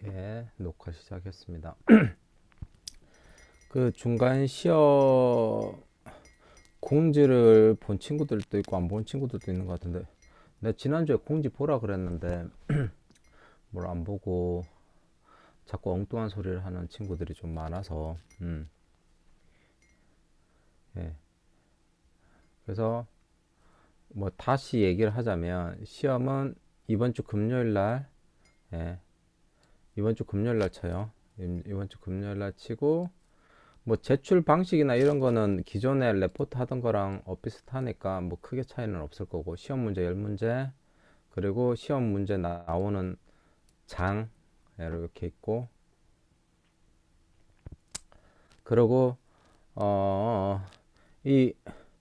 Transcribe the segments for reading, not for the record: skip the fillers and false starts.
예, 녹화 시작했습니다. 그 중간 시험 공지를 본 친구들도 있고 안 본 친구들도 있는 것 같은데, 내가 지난주에 공지 보라 그랬는데 뭘 안 보고 자꾸 엉뚱한 소리를 하는 친구들이 좀 많아서, 예. 그래서 뭐 다시 얘기를 하자면 시험은 이번 주 금요일 날, 예, 이번 주 금요일 날 쳐요. 이번 주 금요일 날 치고, 뭐 제출 방식이나 이런 거는 기존에 레포트 하던 거랑 비슷하니까 뭐 크게 차이는 없을 거고, 시험 문제 10문제, 그리고 시험 문제 나오는 장 이렇게 있고, 그리고 이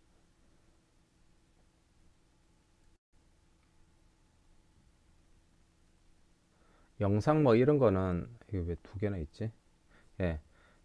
영상 뭐 이런 거는, 이게 왜 두 개나 있지? 예.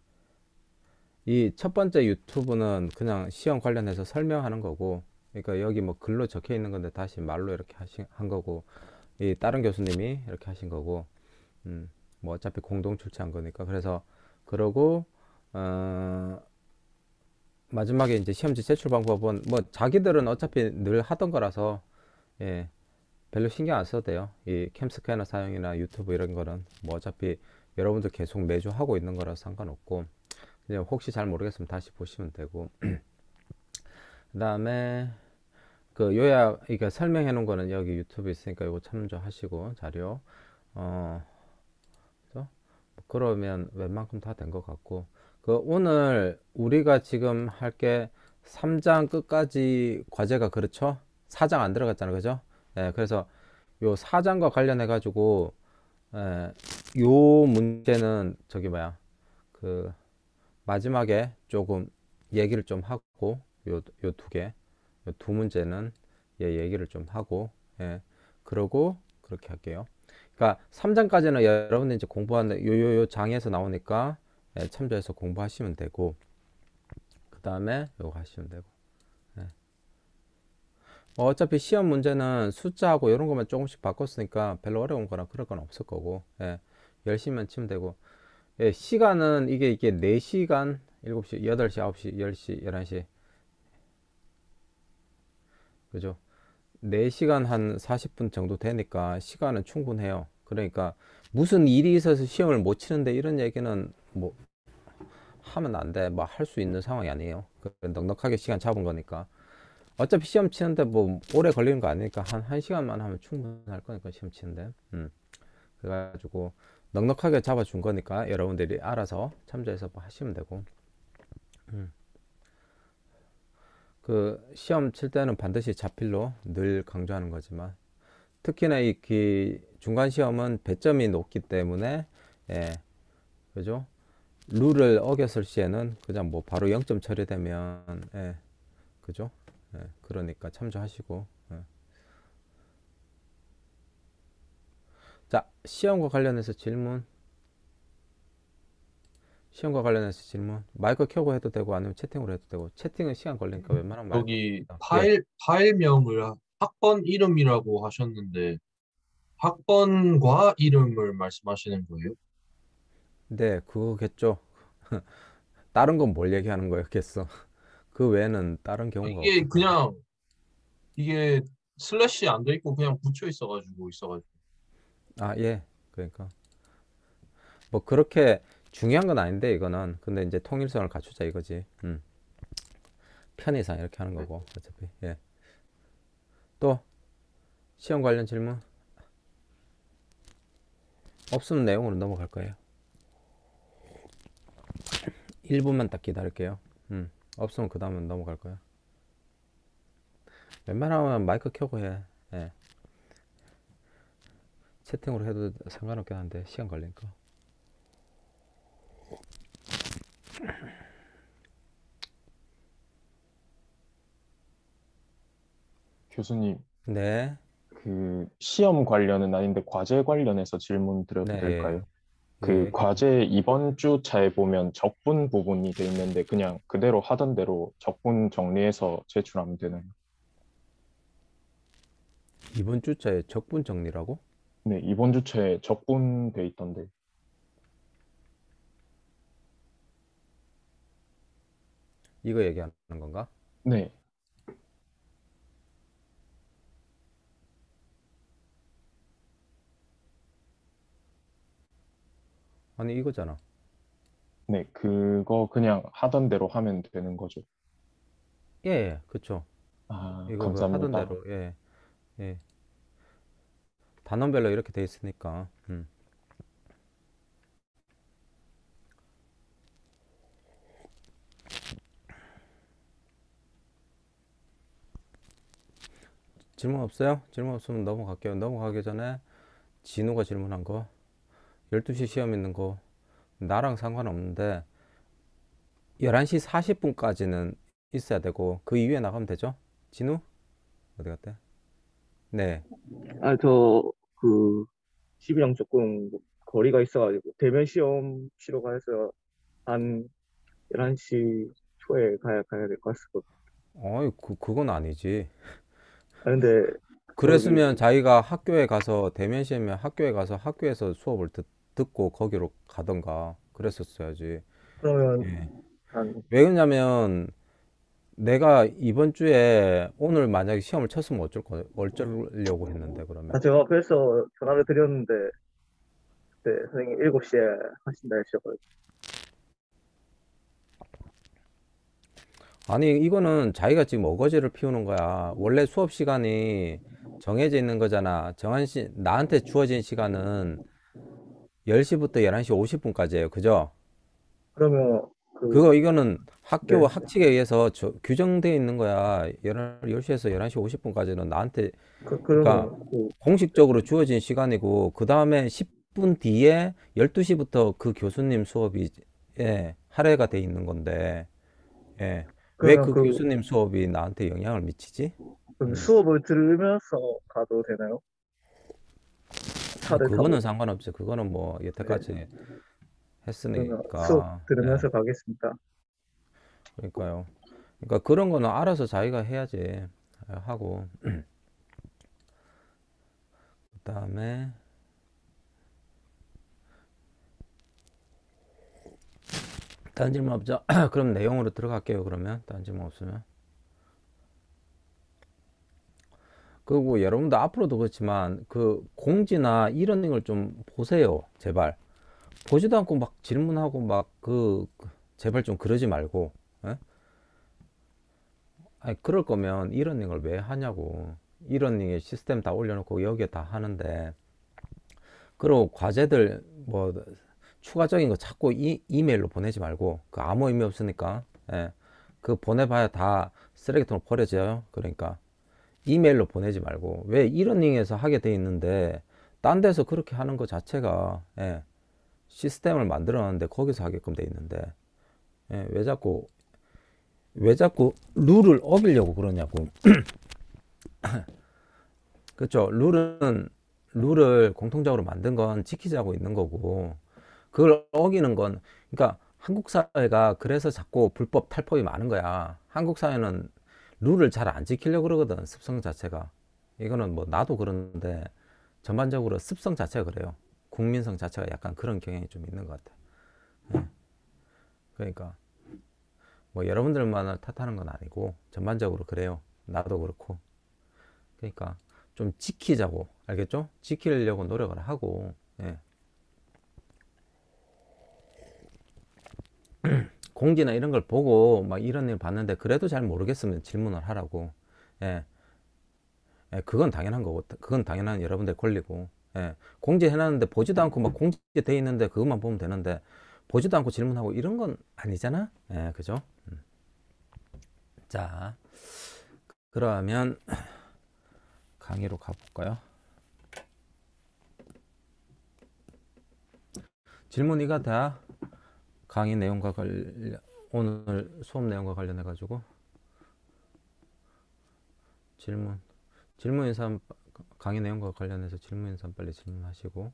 이 첫 번째 유튜브는 그냥 시험 관련해서 설명하는 거고, 그러니까 여기 뭐 글로 적혀 있는 건데 다시 말로 이렇게 한 거고, 이 다른 교수님이 이렇게 하신 거고, 뭐 어차피 공동 출제한 거니까. 그래서 그러고 어, 마지막에 이제 시험지 제출 방법은 뭐 자기들은 어차피 늘 하던 거라서, 예, 별로 신경 안 써도 돼요. 이 캠스캐너 사용이나 유튜브 이런 거는 뭐 어차피 여러분들 계속 매주 하고 있는 거라서 상관없고, 그냥 혹시 잘 모르겠으면 다시 보시면 되고, 그다음에 그 요약, 그러니까 설명해 놓은 거는 여기 유튜브 있으니까 이거 참조하시고 자료. 어, 그죠? 그러면 웬만큼 다 된 것 같고, 그 오늘 우리가 지금 할 게 3장 끝까지 과제가, 그렇죠? 4장 안 들어갔잖아요, 그죠? 예, 그래서 요 4장과 관련해 가지고, 예, 요 문제는 저기 뭐야, 그 마지막에 조금 얘기를 좀 하고, 요 두 개, 요 두 문제는 얘기를 좀 하고, 예, 그러고 그렇게 할게요. 그러니까 3장까지는 여러분들 이제 공부하는 요 장에서 나오니까, 예, 참조해서 공부하시면 되고, 그 다음에 요거 하시면 되고, 예. 뭐 어차피 시험 문제는 숫자하고 이런 것만 조금씩 바꿨으니까 별로 어려운 거나 그럴 건 없을 거고, 예, 열심히만 치면 되고, 예, 시간은 이게 4시간, 7시, 8시, 9시, 10시, 11시, 그죠? 4시간 한 40분 정도 되니까 시간은 충분해요. 그러니까 무슨 일이 있어서 시험을 못 치는데 이런 얘기는 뭐 하면 안 돼. 뭐 할 수 있는 상황이 아니에요. 넉넉하게 시간 잡은 거니까. 어차피 시험 치는데 뭐 오래 걸리는 거 아니니까 한 1시간만 하면 충분할 거니까, 시험 치는데. 그래가지고 넉넉하게 잡아준 거니까 여러분들이 알아서 참조해서 뭐 하시면 되고. 그 시험 칠 때는 반드시 자필로 늘 강조하는 거지만, 특히나 이 중간 시험은 배점이 높기 때문에, 예, 그죠? 룰을 어겼을 시에는 그냥 뭐 바로 0점 처리되면, 예, 그죠? 예, 그러니까 참조하시고, 예. 자, 시험과 관련해서 질문, 마이크 켜고 해도 되고 아니면 채팅으로 해도 되고. 채팅은 시간 걸리니까 웬만하면 마이크. 여기 예. 파일명을 학번 이름이라고 하셨는데 학번과 이름을 말씀하시는 거예요? 네, 그거겠죠. 다른 건 뭘 얘기하는 거였겠어. 그 외에는 다른 경우가 이게 없을 거고. 그냥 이게 슬래시 안 돼 있고 그냥 붙여 있어가지고. 아, 예. 그러니까 뭐 그렇게 중요한 건 아닌데 이거는, 근데 이제 통일성을 갖추자 이거지. 편의상 이렇게 하는 네. 거고 어차피. 예. 또 시험 관련 질문 없으면 내용으로 넘어갈 거예요. 1분만 딱 기다릴게요. 없으면 그 다음은 넘어갈 거야. 웬만하면 마이크 켜고 해. 예. 채팅으로 해도 상관없긴 한데 시간 걸리니까. 교수님, 네. 그 시험 관련은 아닌데 과제 관련해서 질문 네. 드려도 예. 될까요? 그 예. 과제 이번 주 차에 보면 적분 부분이 돼 있는데 그냥 그대로 하던 대로 적분 정리해서 제출하면 되나요? 이번 주자에 적분 정리라고? 네, 이번 주 차에 적분 돼 있던데. 이거 얘기하는 건가? 네. 아니 이거잖아. 네. 그거 그냥 하던 대로 하면 되는 거죠. 예, 예, 그쵸. 아, 이거 그 하던 감사합니다. 대로, 예, 예. 단원별로 이렇게 돼 있으니까. 질문 없어요? 질문 없으면 넘어갈게요. 넘어가기 전에 진우가 질문한 거, 12시 시험 있는 거, 나랑 상관없는데, 11시 40분까지는 있어야 되고, 그 이후에 나가면 되죠? 진우? 어디 갔대? 네. 아, 그, 집이랑 조금 거리가 있어가지고, 대면 시험 치러 가서 한 11시 초에 가야 될 것 같습니다. 어이, 그건 아니지. 아, 근데, 저기, 그랬으면 자기가 학교에 가서, 대면 시험이면 학교에 가서 학교에서 수업을 듣고 거기로 가던가, 그랬었어야지. 그러면 예. 한, 왜 그러냐면, 내가 이번 주에 오늘 만약에 시험을 쳤으면 어쩌려고 했는데, 그러면. 제가 그래서 전화를 드렸는데, 그때 선생님 7시에 하신다 하셔가지고, 아니, 이거는 자기가 지금 어거지를 피우는 거야. 원래 수업 시간이 정해져 있는 거잖아. 나한테 주어진 시간은 10시부터 11시 50분까지예요. 그죠? 그러면, 그, 이거는 학교 네, 학칙에 의해서 규정되어 있는 거야. 10시에서 11시 50분까지는 나한테, 그러니까 그러면, 그, 공식적으로 주어진 시간이고, 그 다음에 10분 뒤에 12시부터 그 교수님 수업이, 예, 할애가 돼 있는 건데, 예. 왜 그러면 그 교수님 수업이 나한테 영향을 미치지? 그럼 음. 수업을 들으면서 가도 되나요? 차를 그거는 타고. 상관없지. 그거는 뭐 네, 여태까지 그러면 수업 했으니까. 예. 들으면서 가겠습니다. 그러니까요. 그러니까 그런 거는 알아서 자기가 해야지. 하고 그다음에 다른 질문 없죠? 그럼 내용으로 들어갈게요. 그러면 다른 질문 없으면. 그리고 여러분도 앞으로도 그렇지만 그 공지나 이런 걸 좀 보세요. 제발. 보지도 않고 막 질문하고 막 제발 좀 그러지 말고. 예? 아니, 그럴 거면 이러닝을 왜 하냐고. 이러닝에 시스템 다 올려놓고 여기에 다 하는데. 그리고 과제들 뭐 추가적인 거 자꾸 이메일로 보내지 말고 그 아무 의미 없으니까. 예. 그 보내봐야 다 쓰레기통으로 버려져요. 그러니까 이메일로 보내지 말고 왜 이러닝에서 하게 돼 있는데 딴 데서 그렇게 하는 거 자체가 예, 시스템을 만들어 놨는데 거기서 하게끔 돼 있는데 예, 왜 자꾸 룰을 어기려고 그러냐고. 그렇죠. 룰을 공통적으로 만든 건 지키자고 있는 거고, 그걸 어기는 건, 그러니까 한국 사회가 그래서 자꾸 불법 탈법이 많은 거야. 한국 사회는 룰을 잘 안 지키려고 그러거든, 습성 자체가. 이거는 뭐 나도 그러는데, 전반적으로 습성 자체가 그래요. 국민성 자체가 약간 그런 경향이 좀 있는 것 같아. 그러니까, 뭐 여러분들만 탓하는 건 아니고, 전반적으로 그래요. 나도 그렇고. 그러니까 좀 지키자고, 알겠죠? 지키려고 노력을 하고, 예. 공지나 이런 걸 보고 막 이런 일 봤는데 그래도 잘 모르겠으면 질문을 하라고. 예. 예, 그건 당연한 거고, 그건 당연한 여러분들 권리고. 예. 공지해놨는데 보지도 않고 막 공지돼 있는데 그것만 보면 되는데 보지도 않고 질문하고 이런 건 아니잖아. 예, 그죠? 자, 그러면 강의로 가볼까요? 질문 이가 다 강의 내용과 오늘 수업 내용과 관련해 가지고 질문인 사람, 강의 내용과 관련해서 질문인 사람 빨리 질문하시고.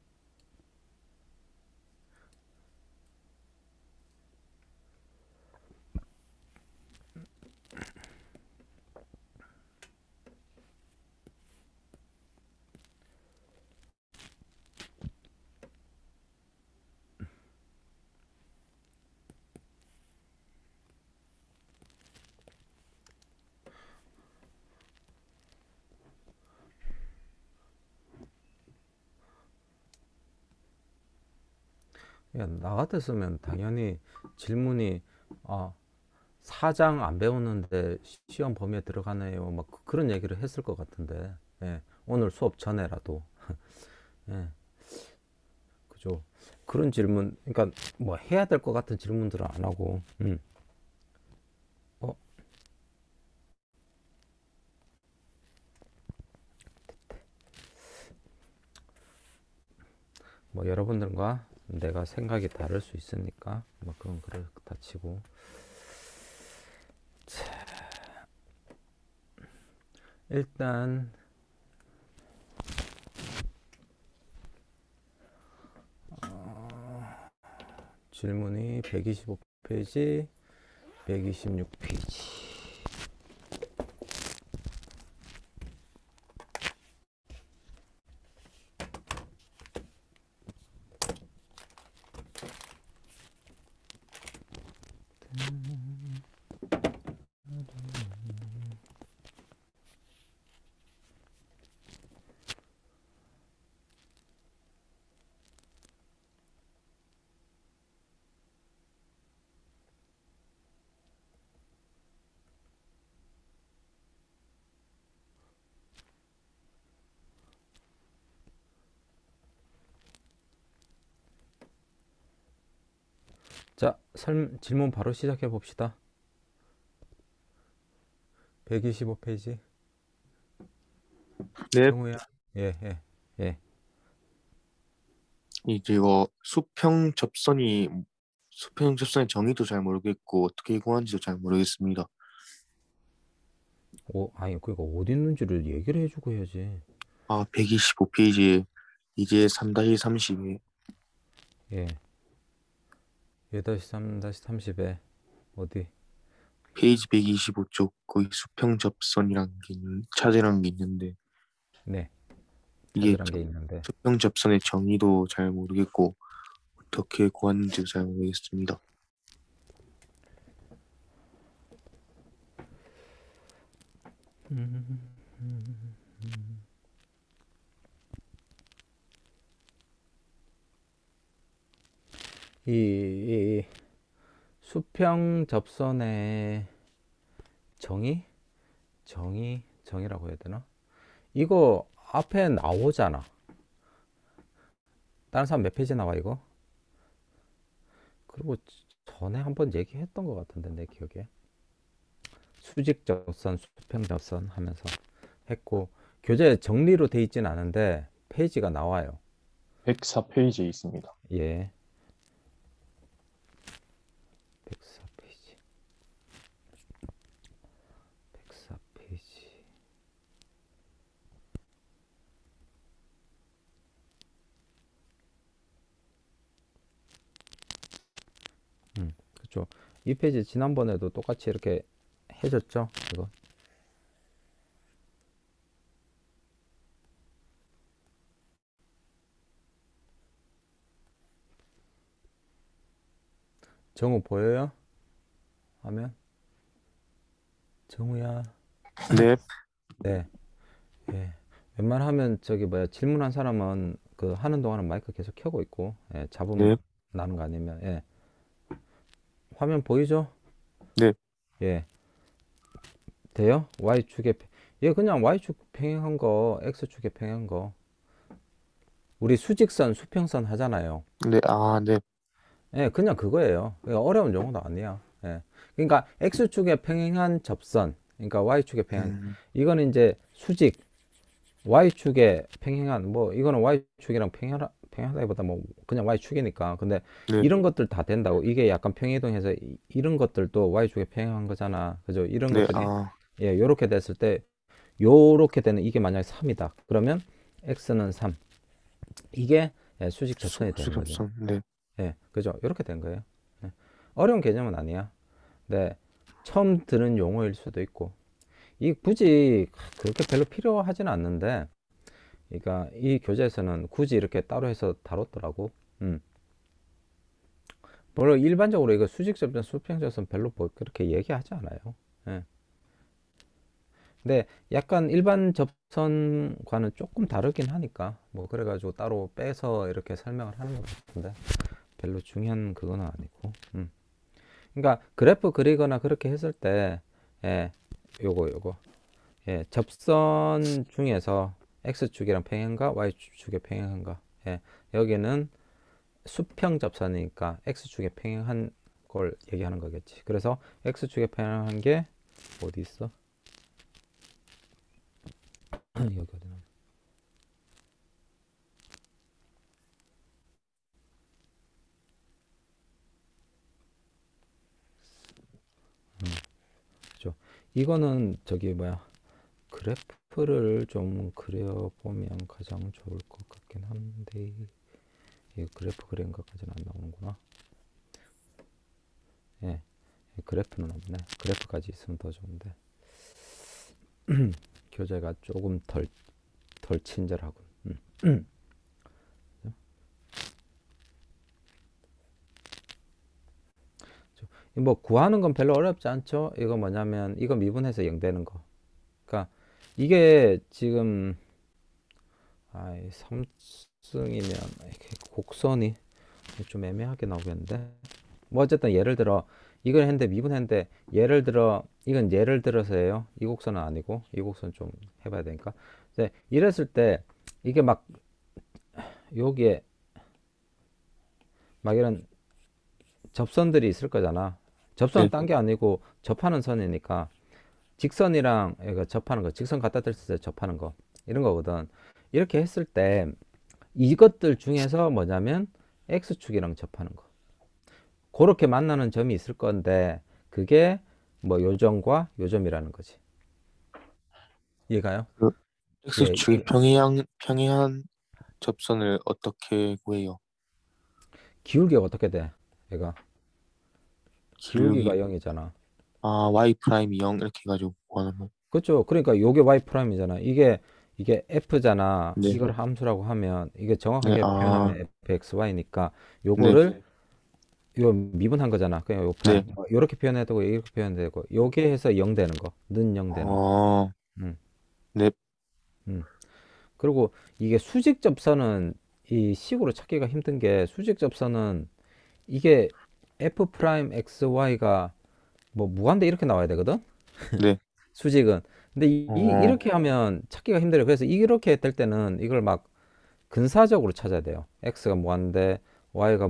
야, 나 같았으면 당연히 질문이 아, 사장 안 배웠는데 시험 범위에 들어가네요. 막 그런 얘기를 했을 것 같은데. 예, 오늘 수업 전에라도. 예, 그죠. 그런 질문, 그러니까 뭐 해야 될 것 같은 질문들은 안 하고. 어, 뭐 여러분들과 내가 생각이 다를 수 있으니까 뭐 그건 그렇다 치고. 일단 질문이 125페이지, 126페이지. 자, 질문 바로 시작해 봅시다. 125페이지. 네, 정우야. 예, 예, 예. 이제 이거 수평 접선의 정의도 잘 모르겠고 어떻게 구하는지도 잘 모르겠습니다. 아니, 그니까 어디 있는지를 얘기를 해주고 해야지. 아, 125페이지에 이제 3-30에 예. 8-3-30에 어디? 페이지 125쪽 거기 수평 접선이라는 게 찾으라는 게 있는데 네. 이게 찾으란 게 있는데. 수평 접선의 정의도 잘 모르겠고 어떻게 구하는지도 잘 모르겠습니다. 이 수평 접선의 정의라고 해야 되나? 이거 앞에 나오잖아. 다른 사람 몇 페이지 나와 이거? 그리고 전에 한번 얘기했던 것 같은데 내 기억에 수직 접선, 수평 접선 하면서 했고 교재 정리로 돼 있진 않은데 페이지가 나와요. 104페이지에 있습니다. 예. 104페이지. 104페이지. 그렇죠. 이 페이지 지난번에도 똑같이 이렇게 해줬죠. 이거. 정우 보여요? 화면? 정우야. 네, 네. 예. 웬만하면 저기 뭐야 질문한 사람은 그 하는 동안은 마이크 계속 켜고 있고 예, 잡음 네, 나는 거 아니면 예. 화면 보이죠? 네, 예. 돼요? Y축에 얘 그냥 Y축 평행한 거 X축에 평행한 거 우리 수직선 수평선 하잖아요. 네, 아, 네, 예, 그냥 그거예요. 그러니까 어려운 용어도 아니야. 예. 그러니까 X축에 평행한 접선 그러니까 Y축에 평행 이거는 이제 수직 Y축에 평행한 뭐 이거는 Y축이랑 평행하다기보다 뭐 그냥 Y축이니까 근데 네, 이런 것들 다 된다고 이게 약간 평이동해서 이런 것들도 Y축에 평행한 거잖아 그죠 이런 네, 것들이 아, 예 요렇게 됐을 때 요렇게 되는 이게 만약에 3이다 그러면 X는 3 이게 예, 수직 접선이 되는 거죠 수접선, 네, 예 그죠 요렇게 된 거예요 예. 어려운 개념은 아니야 네 처음 드는 용어일 수도 있고 이 굳이 그렇게 별로 필요하지는 않는데 그러니까 이 교재에서는 굳이 이렇게 따로 해서 다뤘더라고. 물론 일반적으로 이거 수직접선, 수평접선 별로 뭐 그렇게 얘기하지 않아요. 예. 근데 약간 일반 접선과는 조금 다르긴 하니까 뭐 그래가지고 따로 빼서 이렇게 설명을 하는 것 같은데 별로 중요한 그건 아니고. 그러니까 그래프 그리거나 그렇게 했을 때, 예, 요거, 예, 접선 중에서 x축이랑 평행한가, y축에 평행한가. 예, 여기는 수평 접선이니까 x축에 평행한 걸 얘기하는 거겠지. 그래서 x축에 평행한 게 어디 있어? 여기 어디나? 그죠? 이거는 저기 뭐야? 그래프를 좀 그려보면 가장 좋을 것 같긴 한데, 이 그래프 그린 것까지는 안 나오는구나. 예, 그래프는 없네. 그래프까지 있으면 더 좋은데. 교재가 조금 덜 친절하군. 뭐 구하는 건 별로 어렵지 않죠? 이거 뭐냐면 이거 미분해서 0 되는 거. 그러니까 이게 지금 3승이면 이렇게 곡선이 좀 애매하게 나오겠는데. 뭐 어쨌든 예를 들어 이걸 했는데 미분했는데 예를 들어 이건 예를 들어서예요. 이 곡선은 아니고 이 곡선 좀 해봐야 되니까. 이제 이랬을 때 이게 막 여기에 막 이런 접선들이 있을 거잖아. 접선은 네. 딴 게 아니고 접하는 선이니까 직선이랑 이거 접하는 거, 직선 갖다 댈 때 접하는 거 이런 거거든. 이렇게 했을 때 이것들 중에서 뭐냐면 x축이랑 접하는 거. 그렇게 만나는 점이 있을 건데 그게 뭐 요점과 요점이라는 거지. 이해가요? 그 예, x축이 평행한 접선을 어떻게 구해요? 기울기가 어떻게 돼? 얘가 기울기가 기울기 0이잖아. y 프라임이 0 이렇게 해가지고 구하는 거. 그렇죠. 그러니까 요게 y 프라임이잖아. 이게 f잖아. 네. 이걸 함수라고 하면 이게 네. 정확하게 표현하면 fxy니까 네. 요거를 요 미분한 거잖아. 그냥 요 프라임. 네. 요렇게 표현해도 되고 이렇게 표현해도 되고 요게 해서 0 되는 거. 는 0 되는 거. 어, 음. 네. 음. 그리고 이게 수직 접선은 이 식으로 찾기가 힘든 게 수직 접선은 이게 f 프라임 xy가 뭐 무한대 이렇게 나와야 되거든. 네. 수직은. 근데 어, 이렇게 하면 찾기가 힘들어요. 그래서 이렇게 될 때는 이걸 막 근사적으로 찾아야 돼요. x가 무한대, y가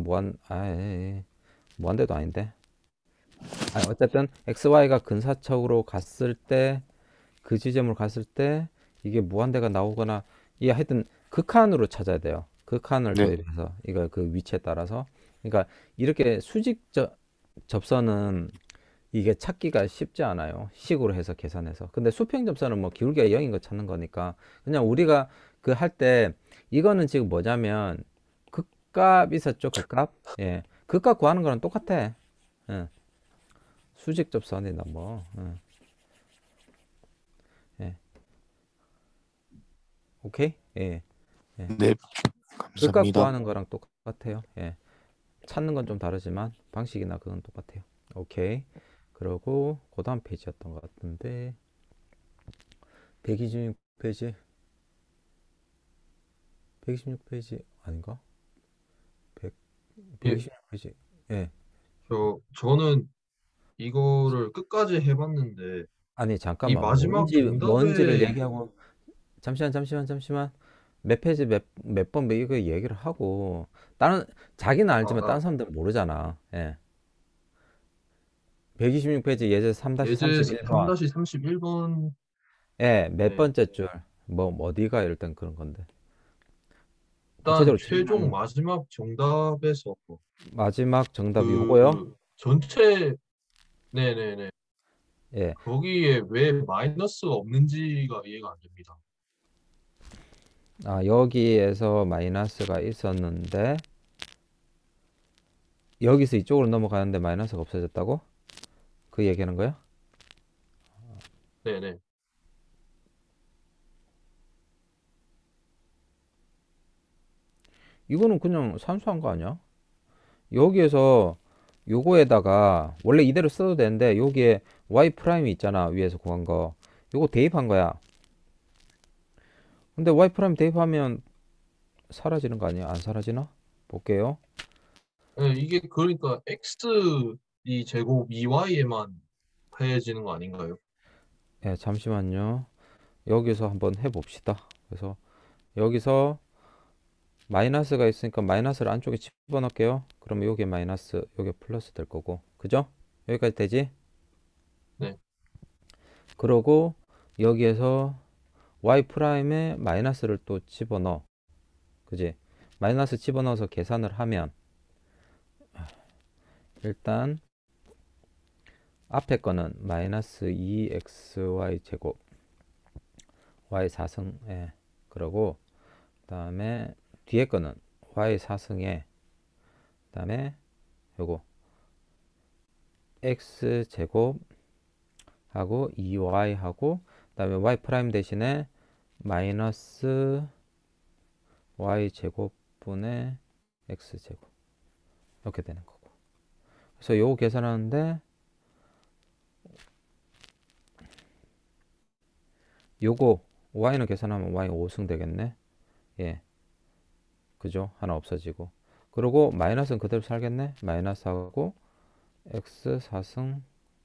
무한대도 아닌데. 어쨌든 xy가 근사척으로 갔을 때 그 지점으로 갔을 때 이게 무한대가 나오거나 이 하여튼 극한으로 찾아야 돼요. 극한을 네. 도입해서 이거 그 위치에 따라서. 그러니까 이렇게 수직 접선은 이게 찾기가 쉽지 않아요. 식으로 해서 계산해서. 근데 수평 접선은 뭐 기울기가 0인 거 찾는 거니까 그냥 우리가 그 할 때 이거는 지금 뭐냐면 극값 있었죠? 극값. 예. 극값 구하는 거랑 똑같아. 예. 수직 접선이나 뭐. 예. 오케이? 예. 예. 네. 극값 감사합니다. 구하는 거랑 똑같아요. 예. 찾는 건 좀 다르지만 방식이나 그건 똑같아요. 오케이. 그리고 그 다음 페이지였던 것 같은데 126페이지 126페이지 아닌가? 100, 예, 126페이지. 예. 저는 이거를 끝까지 해봤는데 아니 이 잠깐만 마지막 뭔지를 정답에 얘기하고 잠시만 몇 페이지 몇 번 이거 얘기를 하고 다른 자기는 아, 알지만 다른 사람들은 모르잖아. 예. 126페이지 예제 예제 3-31번 3-31번 예, 몇 네. 번째 줄 뭐 어디가 이럴 땐 그런 건데 일단 구체적으로 최종 마지막 정답에서 마지막 정답이 그 요거요? 전체 네네네 예. 거기에 왜 마이너스가 없는지가 이해가 안 됩니다. 여기에서 마이너스가 있었는데 여기서 이쪽으로 넘어가는데 마이너스가 없어졌다고? 그 얘기하는 거야? 네네 이거는 그냥 산수한 거 아니야? 여기에서 요거에다가 원래 이대로 써도 되는데 여기에 y 프라임이 있잖아. 위에서 구한 거. 요거 대입한 거야. 근데 y 프라임 대입하면 사라지는 거 아니야? 안 사라지나? 볼게요. 예, 이게 그러니까 x 이 제곱 2y에만 해지는 거 아닌가요? 예, 잠시만요. 여기서 한번 해봅시다. 그래서 여기서 마이너스가 있으니까 마이너스를 안쪽에 집어넣을게요. 그러면 여기 마이너스, 여기 플러스 될 거고. 그죠? 여기까지 되지? 네. 그러고 여기에서 y 프라임에 마이너스를 또 집어넣어. 그지? 마이너스 집어넣어서 계산을 하면 일단 앞에 거는 마이너스 2xy 제곱 y 4승에 그러고 그 다음에 뒤에 거는 y 4승에 그 다음에 요거 x 제곱 하고 2y 하고 그 다음에 y 프라임 대신에 마이너스 y 제곱분의 x 제곱 이렇게 되는 거고. 그래서 요거 계산하는데 요거 y는 계산하면 y 5승 되겠네. 예, 그죠? 하나 없어지고. 그리고 마이너스는 그대로 살겠네. 마이너스하고 x 4승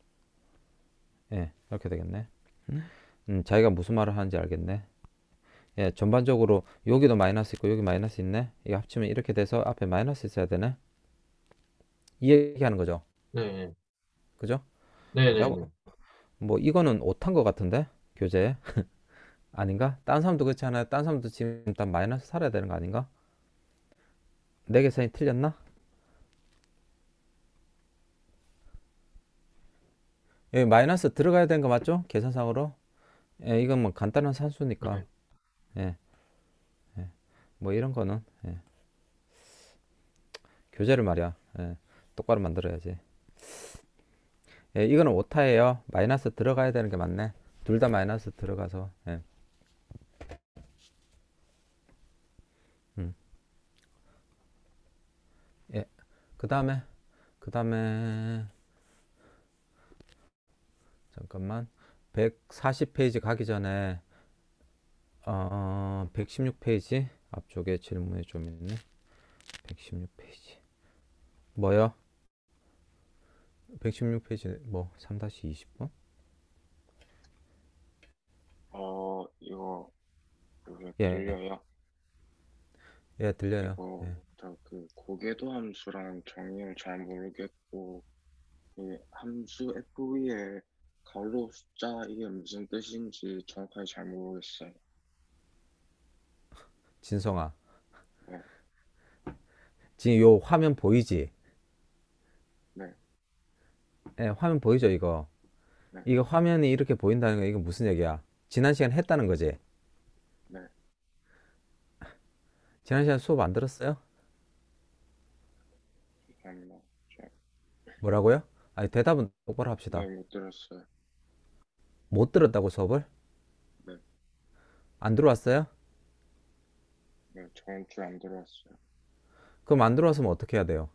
예, 이렇게 되겠네. 자기가 무슨 말을 하는지 알겠네. 예, 전반적으로 여기도 마이너스 있고 여기 마이너스 있네. 이거 합치면 이렇게 돼서 앞에 마이너스 있어야 되네. 이 얘기하는 거죠. 네, 그죠? 네, 네, 야, 네. 뭐 이거는 오탄 거 같은데 교재에 아닌가? 딴 사람도 그렇지 않아요? 딴 사람도 지금 일단 마이너스 살아야 되는 거 아닌가? 내 계산이 틀렸나? 여기 마이너스 들어가야 되는 거 맞죠? 계산상으로? 예, 이건 뭐 간단한 산수니까. 예, 예. 뭐 이런 거는 예. 교재를 말이야. 예, 똑바로 만들어야지. 예, 이거는 오타예요. 마이너스 들어가야 되는 게 맞네. 둘 다 마이너스 들어가서. 예. 음. 예. 그 다음에 잠깐만 140페이지 가기 전에 116페이지 앞쪽에 질문이 좀 있네. 116페이지 뭐요? 116페이지 뭐 3-20번? 이거 예, 들려요? 예, 들려요. 이거 예. 그 고개도 함수랑 정의를 잘 모르겠고 이 함수 FV의 가로 숫자 이게 무슨 뜻인지 정확하게 잘 모르겠어요. 진성아, 네, 지금 요 화면 보이지? 네, 예, 화면 보이죠, 이거? 네, 이거 화면이 이렇게 보인다는 거, 이거 무슨 얘기야? 지난 시간 했다는 거지? 네. 지난 시간 수업 안 들었어요? 잠깐만. 뭐라고요? 아니, 대답은 똑바로 합시다. 네, 못 들었어요. 못 들었다고 수업을? 네, 안 들어왔어요? 네, 저번 주에 안 들어왔어요. 그럼 안 들어왔으면 어떻게 해야 돼요?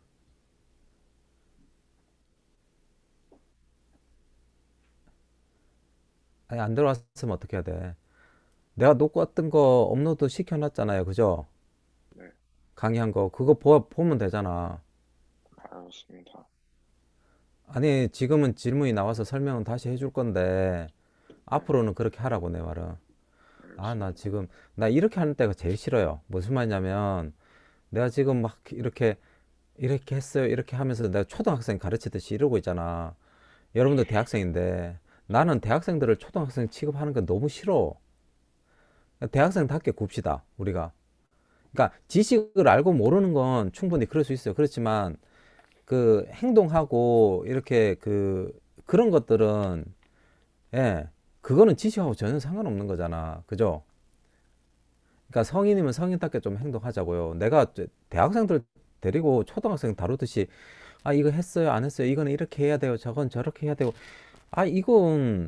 아니, 안 들어왔으면 어떻게 해야 돼? 내가 놓고 왔던 거 업로드 시켜놨잖아요. 그죠? 네, 강의한 거. 그거 보면 되잖아. 알았습니다. 아니, 지금은 질문이 나와서 설명은 다시 해줄 건데, 앞으로는 그렇게 하라고, 내 말은. 아, 나 알겠습니다. 지금, 나 이렇게 하는 때가 제일 싫어요. 무슨 말이냐면, 내가 지금 막 이렇게 했어요. 이렇게 하면서 내가 초등학생 가르치듯이 이러고 있잖아. 여러분도 대학생인데, 나는 대학생들을 초등학생 취급하는 건 너무 싫어. 대학생답게 굽시다, 우리가. 그러니까 지식을 알고 모르는 건 충분히 그럴 수 있어요. 그렇지만, 그 행동하고 이렇게 그런 것들은 예, 그거는 지식하고 전혀 상관없는 거잖아. 그죠? 그러니까 성인이면 성인답게 좀 행동하자고요. 내가 대학생들 데리고 초등학생 다루듯이 아, 이거 했어요, 안 했어요? 이거는 이렇게 해야 돼요. 저건 저렇게 해야 되고. 아, 이건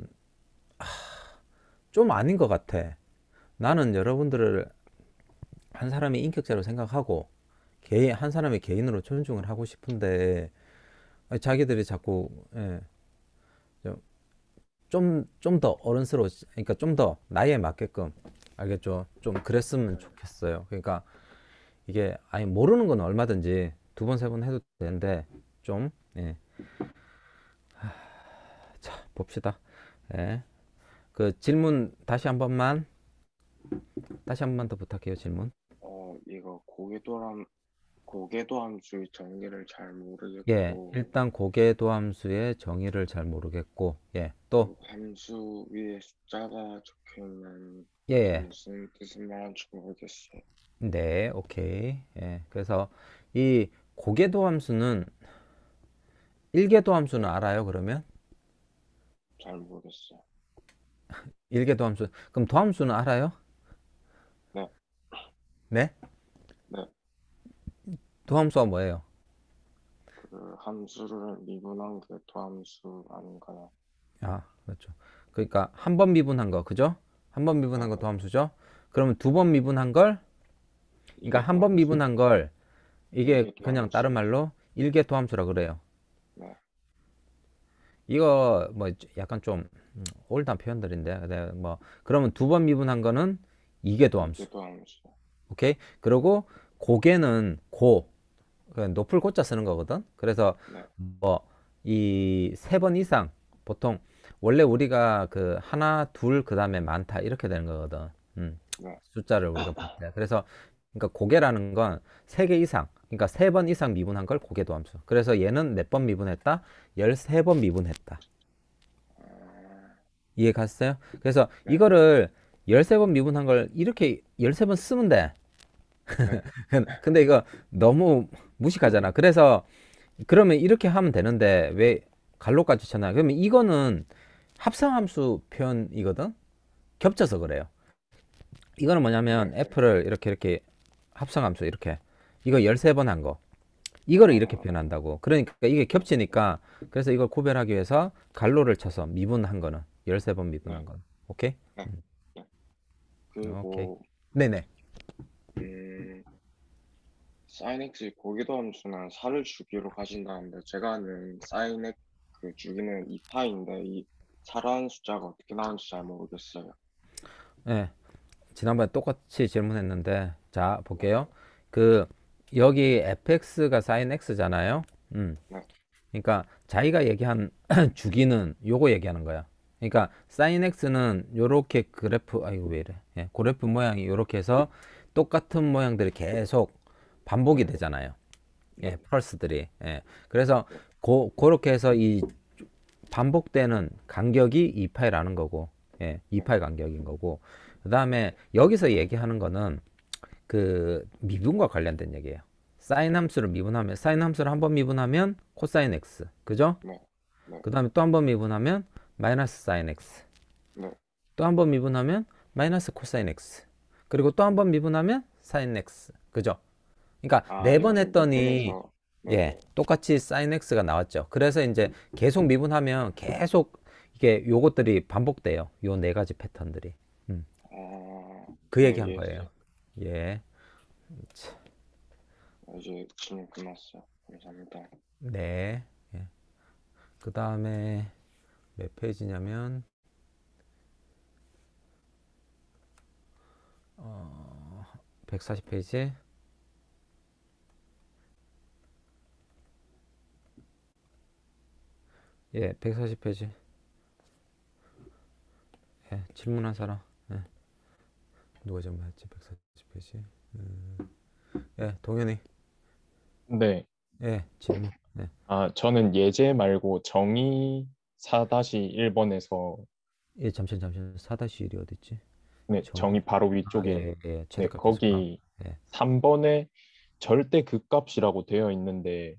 좀 아닌 것 같아. 나는 여러분들을 한 사람의 인격자로 생각하고 한 사람의 개인으로 존중을 하고 싶은데 자기들이 자꾸 예, 좀 더 어른스러워, 그러니까 좀 더 나이에 맞게끔 알겠죠? 좀 그랬으면 좋겠어요. 그러니까 이게 아니 모르는 건 얼마든지 두 번, 세 번 해도 되는데 좀 예. 자, 봅시다. 예. 그 질문 다시 한 번만 더 부탁해요. 질문. 이거 고궤도 함수의 정의를 잘 예, 모르겠고, 일단 고궤도 함수의 정의를 잘 모르겠고, 예, 또, 그 함수 위에 숫자가 적혀 있는 예, 게 예. 무슨 뜻을 말하는지 모르겠어요. 네, 오케이. 예, 그래서 이 고궤도 함수는 일궤도 함수는 알아요, 그러면? 잘 모르겠어요. 일궤도 함수, 그럼 도함수는 알아요? 네, 네? 네. 도함수가 뭐예요? 그 함수를 미분한 게 도함수 아닌가요? 아, 그렇죠. 그러니까 한 번 미분한 거, 그죠? 한 번 미분한 거 네, 도함수죠? 그러면 두 번 미분한 걸, 그러니까 이게 한 번 도함수, 미분한 걸, 이게 이게 그냥 다른 도함수. 말로 일개 도함수라 그래요. 네, 이거 뭐 약간 좀 올드한 표현들인데, 네, 뭐 그러면 두 번 미분한 거는 이개 도함수. 이게 도함수. 오케이? 그리고 고개는 그 높을 고자 쓰는 거거든. 그래서 네, 뭐 이 세 번 이상 보통 원래 우리가 그 하나, 둘, 그 다음에 많다 이렇게 되는 거거든. 네. 숫자를 우리가 볼 때. 그래서 그러니까 고개라는 건 세 개 이상, 그러니까 세 번 이상 미분한 걸 고개도 함수. 그래서 얘는 몇 번 미분했다? 13번 미분했다. 아, 이해 갔어요? 그래서 네, 이거를 13번 미분한 걸 이렇게 13번 쓰면 돼. 네. 근데 이거 너무 무식하잖아. 그래서 그러면 이렇게 하면 되는데 왜 갈로까지 쳤나? 그러면 이거는 합성함수 표현이거든. 겹쳐서 그래요. 이거는 뭐냐면 네. f를 이렇게 합성함수 이렇게 이거 13번 한 거. 이거를 이렇게 아, 표현한다고. 그러니까 이게 겹치니까 그래서 이걸 구별하기 위해서 갈로를 쳐서 미분한 거는 13번 네, 미분한 건. 오케이? 네, 네. 오케이. 그리고 네네. 음, sin x 고기도 함수는 4를 주기로 가진다는데 제가 아는 sin x 그 주기는 2파인데 이 4라는 숫자가 어떻게 나오는지 잘 모르겠어요. 네. 지난번에 똑같이 질문했는데 자 네, 볼게요. 그 여기 fx가 sin x잖아요. 음. 네, 그러니까 자기가 얘기한 주기는 요거 얘기하는 거야. 그러니까 sin x는 요렇게 그래프 아이고 왜 이래. 예, 그래프 모양이 요렇게 해서 똑같은 모양들이 계속 반복이 되잖아요. 네, 예, 펄스들이. 예. 그래서 네. 그렇게 해서 이 반복되는 간격이 2파이라는 거고. 예, 네. 2파이 간격인 거고. 그다음에 여기서 얘기하는 거는 그 미분과 관련된 얘기예요. 사인 함수를 미분하면 사인 함수를 한 번 미분하면 코사인 x. 그죠? 네, 네, 그다음에 또 한 번 미분하면 마이너스 사인 x. 네. 또 한 번 미분하면 마이너스 코사인 x. 그리고 또 한 번 미분하면 사인 x. 그죠? 그러니까 아, 네 번 이렇게 했더니 미분해서 네, 예, 똑같이 사인 x가 나왔죠. 그래서 이제 계속 미분하면 계속 이게 요것들이 반복돼요. 요 네 가지 패턴들이. 그 네, 얘기한 거예요. 이해했어요. 예. 이제 질문 끝났어요. 감사합니다. 네. 예. 그 다음에 몇 페이지냐면 140페이지. 예, 140페이지. 예, 질문한 사람. 예, 누가 질문했지? 140페이지. 예, 동현이. 네. 예, 질문. 예, 저는 예제 말고 정의 4-1번에서 예, 잠시만. 4-1이 어딨지? 네, 정의. 정의 바로 아, 위쪽에 예, 예, 네, 최대값 계수값. 거기 예. 3번에 절대 극값이라고 되어 있는데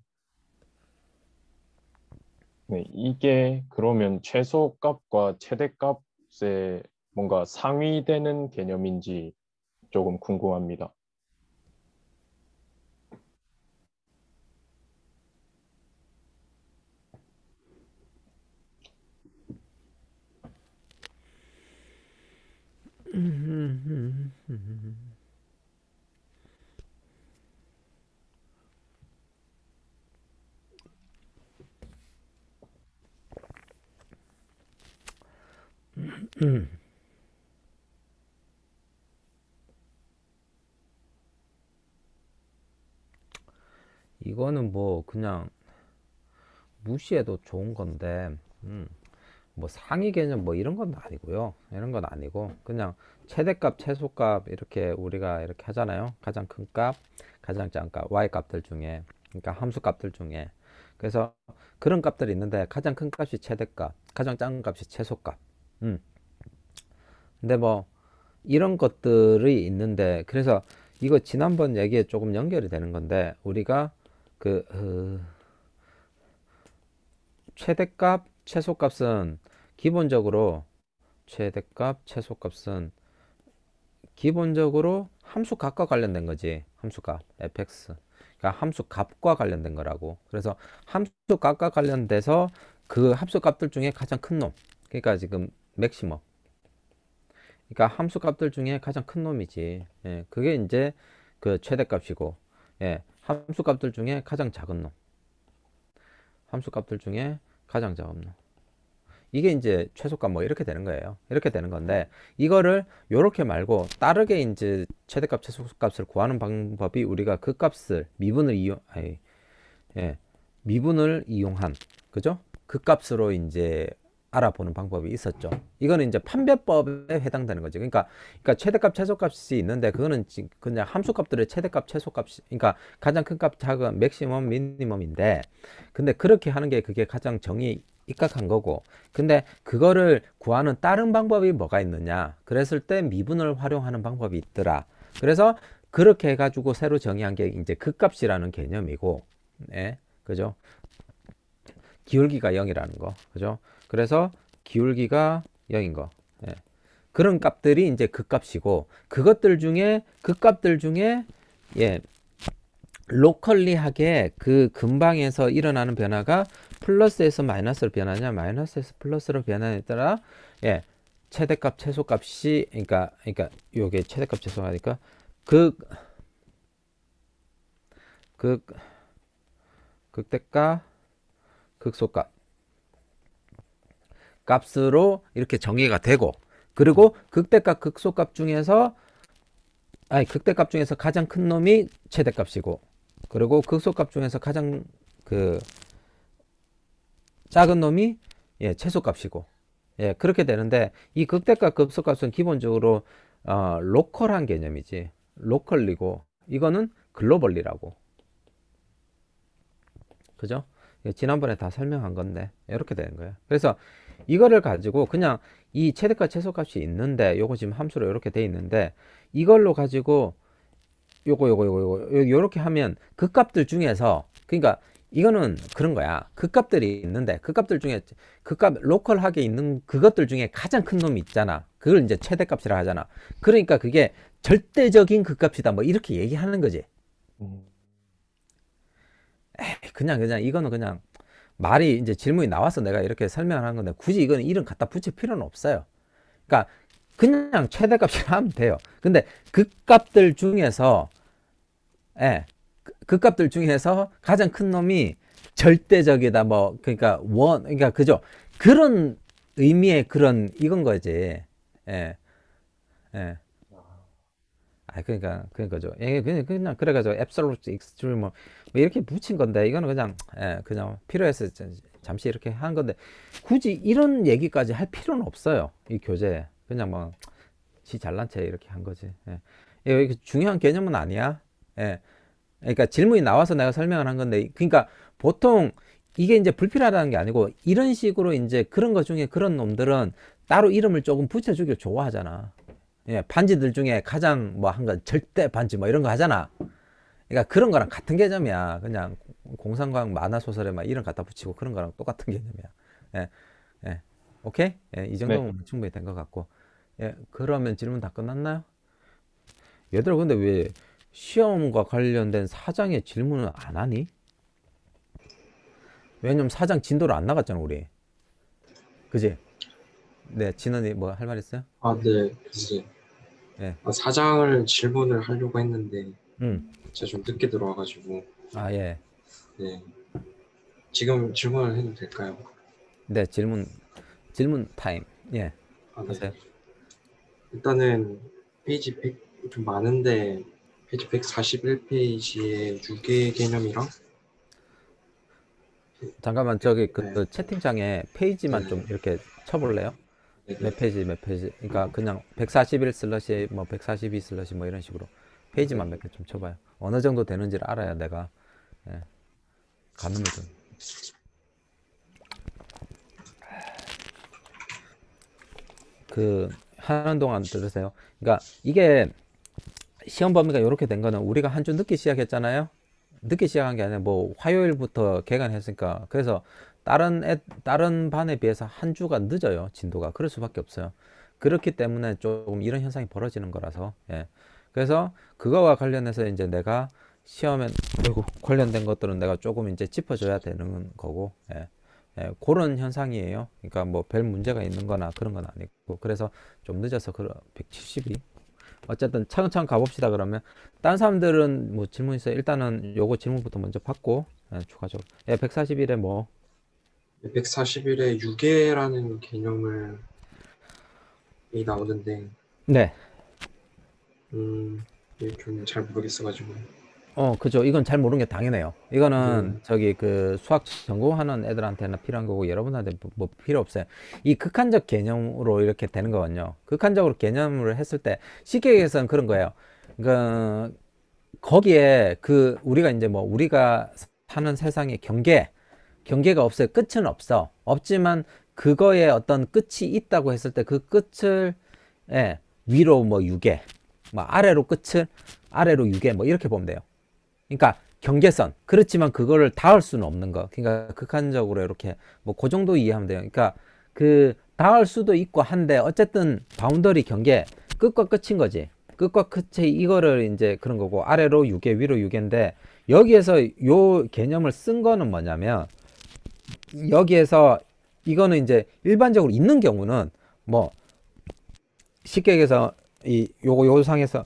네, 이게 그러면 최소값과 최대값의 뭔가 상위되는 개념인지 조금 궁금합니다. 이거는 뭐 그냥 무시해도 좋은 건데, 뭐 상위 개념 뭐 이런 건 아니고요. 이런 건 아니고 그냥 최대값, 최소값 이렇게 우리가 이렇게 하잖아요. 가장 큰 값, 가장 작은 값, y 값들 중에, 그러니까 함수 값들 중에. 그래서 그런 값들이 있는데 가장 큰 값이 최대값, 가장 작은 값이 최소값. 근데 뭐 이런 것들이 있는데, 그래서 이거 지난번 얘기에 조금 연결이 되는 건데, 우리가 그 최대값, 최소값은 기본적으로 최대값, 최소값은 기본적으로 함수 값과 관련된 거지. 함수 값, fx. 그러니까 함수 값과 관련된 거라고. 그래서 함수 값과 관련돼서 그 함수 값들 중에 가장 큰 놈. 그러니까 지금 맥시멈. 그러니까 함수 값들 중에 가장 큰 놈이지. 예, 그게 이제 그 최대값이고, 예, 함수 값들 중에 가장 작은 놈. 함수 값들 중에 가장 작은 놈. 이게 이제 최소값 뭐 이렇게 되는 거예요. 이렇게 되는 건데, 이거를 요렇게 말고 다르게 이제 최대값, 최소값을 구하는 방법이, 우리가 그 값을 미분을 이용한, 그죠? 그 값으로 이제 알아보는 방법이 있었죠. 이거는 이제 판별법에 해당되는 거죠. 그러니까 최대값, 최소값이 있는데, 그거는 그냥 함수값들의 최대값, 최소값이, 그러니까 가장 큰 값, 작은 맥시멈, 미니멈인데, 근데 그렇게 하는 게 그게 가장 정의 입각한 거고, 근데 그거를 구하는 다른 방법이 뭐가 있느냐, 그랬을 때 미분을 활용하는 방법이 있더라. 그래서 그렇게 해가지고 새로 정의한 게 이제 극값이라는 개념이고, 예, 그죠? 기울기가 0이라는 거, 그죠? 그래서 기울기가 0인 거, 예. 그런 값들이 이제 극값이고, 극값들 중에, 예, 로컬리하게 그 근방에서 일어나는 변화가 플러스에서 마이너스로 변하냐, 마이너스에서 플러스로 변하냐에 따라, 예, 최대값, 최소값이, 그러니까 요게 최대값, 최소하니까 극대값, 극소값 값으로 이렇게 정의가 되고, 그리고 극대값, 극소값 중에서, 극대값 중에서 가장 큰 놈이 최대값이고, 그리고 극소값 중에서 가장 그 작은 놈이, 예, 최소값이고, 예, 그렇게 되는데, 이 극대값, 극소값은 기본적으로 로컬한 개념이지. 로컬리고, 이거는 글로벌리라고. 그죠? 예, 지난번에 다 설명한 건데 이렇게 되는 거예요. 그래서 이거를 가지고 그냥 이 최대값, 최소값이 있는데, 요거 지금 함수로 이렇게 돼 있는데, 이걸로 가지고 요렇게 하면 그 값들 중에서, 그러니까 이거는 그런 거야. 그 값들이 있는데, 그 값들 중에 그 값 로컬하게 있는 그것들 중에 가장 큰 놈이 있잖아. 그걸 이제 최대값이라 하잖아. 그러니까 그게 절대적인 그 값이다, 뭐 이렇게 얘기하는 거지. 그냥 이거는 그냥 말이, 이제 질문이 나와서 내가 이렇게 설명을 하는 건데, 굳이 이거는 이름 갖다 붙일 필요는 없어요. 그러니까 그냥 최대값이라 하면 돼요. 근데 그 값들 중에서, 예, 그 값들 중에서 가장 큰 놈이 절대적이다, 뭐, 그러니까 그죠? 그런 의미의 그런 이건 거지. 예, 예. 그러니까죠. 예, 그냥 그래가지고 absolute, extreme 뭐 이렇게 붙인 건데, 이거는 그냥, 예, 그냥 필요해서 잠시 이렇게 한 건데, 굳이 이런 얘기까지 할 필요는 없어요. 이 교재에. 그냥 뭐 지 잘난 체 이렇게 한 거지. 예. 이게 중요한 개념은 아니야. 예. 그러니까 질문이 나와서 내가 설명을 한 건데, 그러니까 보통 이게 이제 불필요하다는 게 아니고, 이런 식으로 이제 그런 것 중에 그런 놈들은 따로 이름을 조금 붙여주길 좋아하잖아. 예, 반지들 중에 가장 뭐 한 건 절대 반지 뭐 이런 거 하잖아. 그러니까 그런 거랑 같은 개념이야. 그냥 공상과학 만화 소설에 막 이름 갖다 붙이고 그런 거랑 똑같은 개념이야. 예, 예, 오케이? 예, 이 네. 정도면 충분히 된 것 같고. 예, 그러면 질문 다 끝났나요? 얘들아, 근데 왜 시험과 관련된 사장의 질문을 안 하니? 왜냐면 사장 진도를 안 나갔잖아, 우리. 그지? 네, 진원이 뭐 할 말 있어요? 네, 교수님. 예. 사장을 질문을 하려고 했는데 제가 좀 늦게 들어와가지고. 예. 네. 지금 질문을 해도 될까요? 네, 질문 타임. 예. 네. 하세요. 일단은 페이지 100 좀 많은데, 페이지 141페이지에 유계 개념이랑 잠깐만 저기 그 네. 채팅창에 페이지만 네. 좀 이렇게 쳐볼래요? 네. 몇 페이지 몇 페이지. 그러니까 그냥 141 슬러시 뭐 142 슬러시 뭐 이런 식으로 페이지만 몇 개 좀 쳐봐요. 어느 정도 되는지를 알아야 내가 예, 가늠을 좀. 그 하는 동안 들으세요. 그러니까 이게 시험 범위가 이렇게 된 거는 우리가 한 주 늦게 시작했잖아요. 늦게 시작한 게 아니라 뭐 화요일부터 개강했으니까 그래서 다른 반에 비해서 한 주가 늦어요. 진도가. 그럴 수밖에 없어요. 그렇기 때문에 조금 이런 현상이 벌어지는 거라서 예. 그래서 그거와 관련해서 이제 내가 시험에 그리고 관련된 것들은 내가 조금 이제 짚어줘야 되는 거고 예. 예, 그런 현상이에요. 그러니까 뭐 별 문제가 있는 거나 그런 건 아니고 그래서 좀 늦어서 172 어쨌든 차근차근 가봅시다. 그러면 다른 사람들은 뭐 질문 있어요? 일단은 요거 질문부터 먼저 받고 예, 추가적으로 예, 141에 뭐 141에 유계라는 개념이 나오는데 네. 이게 좀 잘 모르겠어가지고. 그죠. 이건 잘 모르는 게 당연해요. 이거는 저기 그 수학 전공하는 애들한테는 필요한 거고 여러분한테 뭐 필요 없어요. 이 극한적 개념으로 이렇게 되는 거거든요. 극한적으로 개념을 했을 때 쉽게 얘기해서는 그런 거예요. 그 거기에 그 우리가 이제 뭐 우리가 사는 세상에 경계가 없어요. 끝은 없어. 없지만 그거에 어떤 끝이 있다고 했을 때 그 끝을 예, 위로 뭐 유계, 뭐 아래로 유계 뭐 이렇게 보면 돼요. 그러니까 경계선. 그렇지만 그거를 닿을 수는 없는 거. 그러니까 극한적으로 이렇게 뭐 그 정도 이해하면 돼요. 그러니까 그 닿을 수도 있고 한데 어쨌든 바운더리 경계 끝과 끝인 거지. 끝과 끝이 이거를 이제 그런 거고 아래로 유계 위로 유계인데 여기에서 요 개념을 쓴 거는 뭐냐면 여기에서 이거는 이제 일반적으로 있는 경우는 뭐 쉽게 얘기해서 요 상에서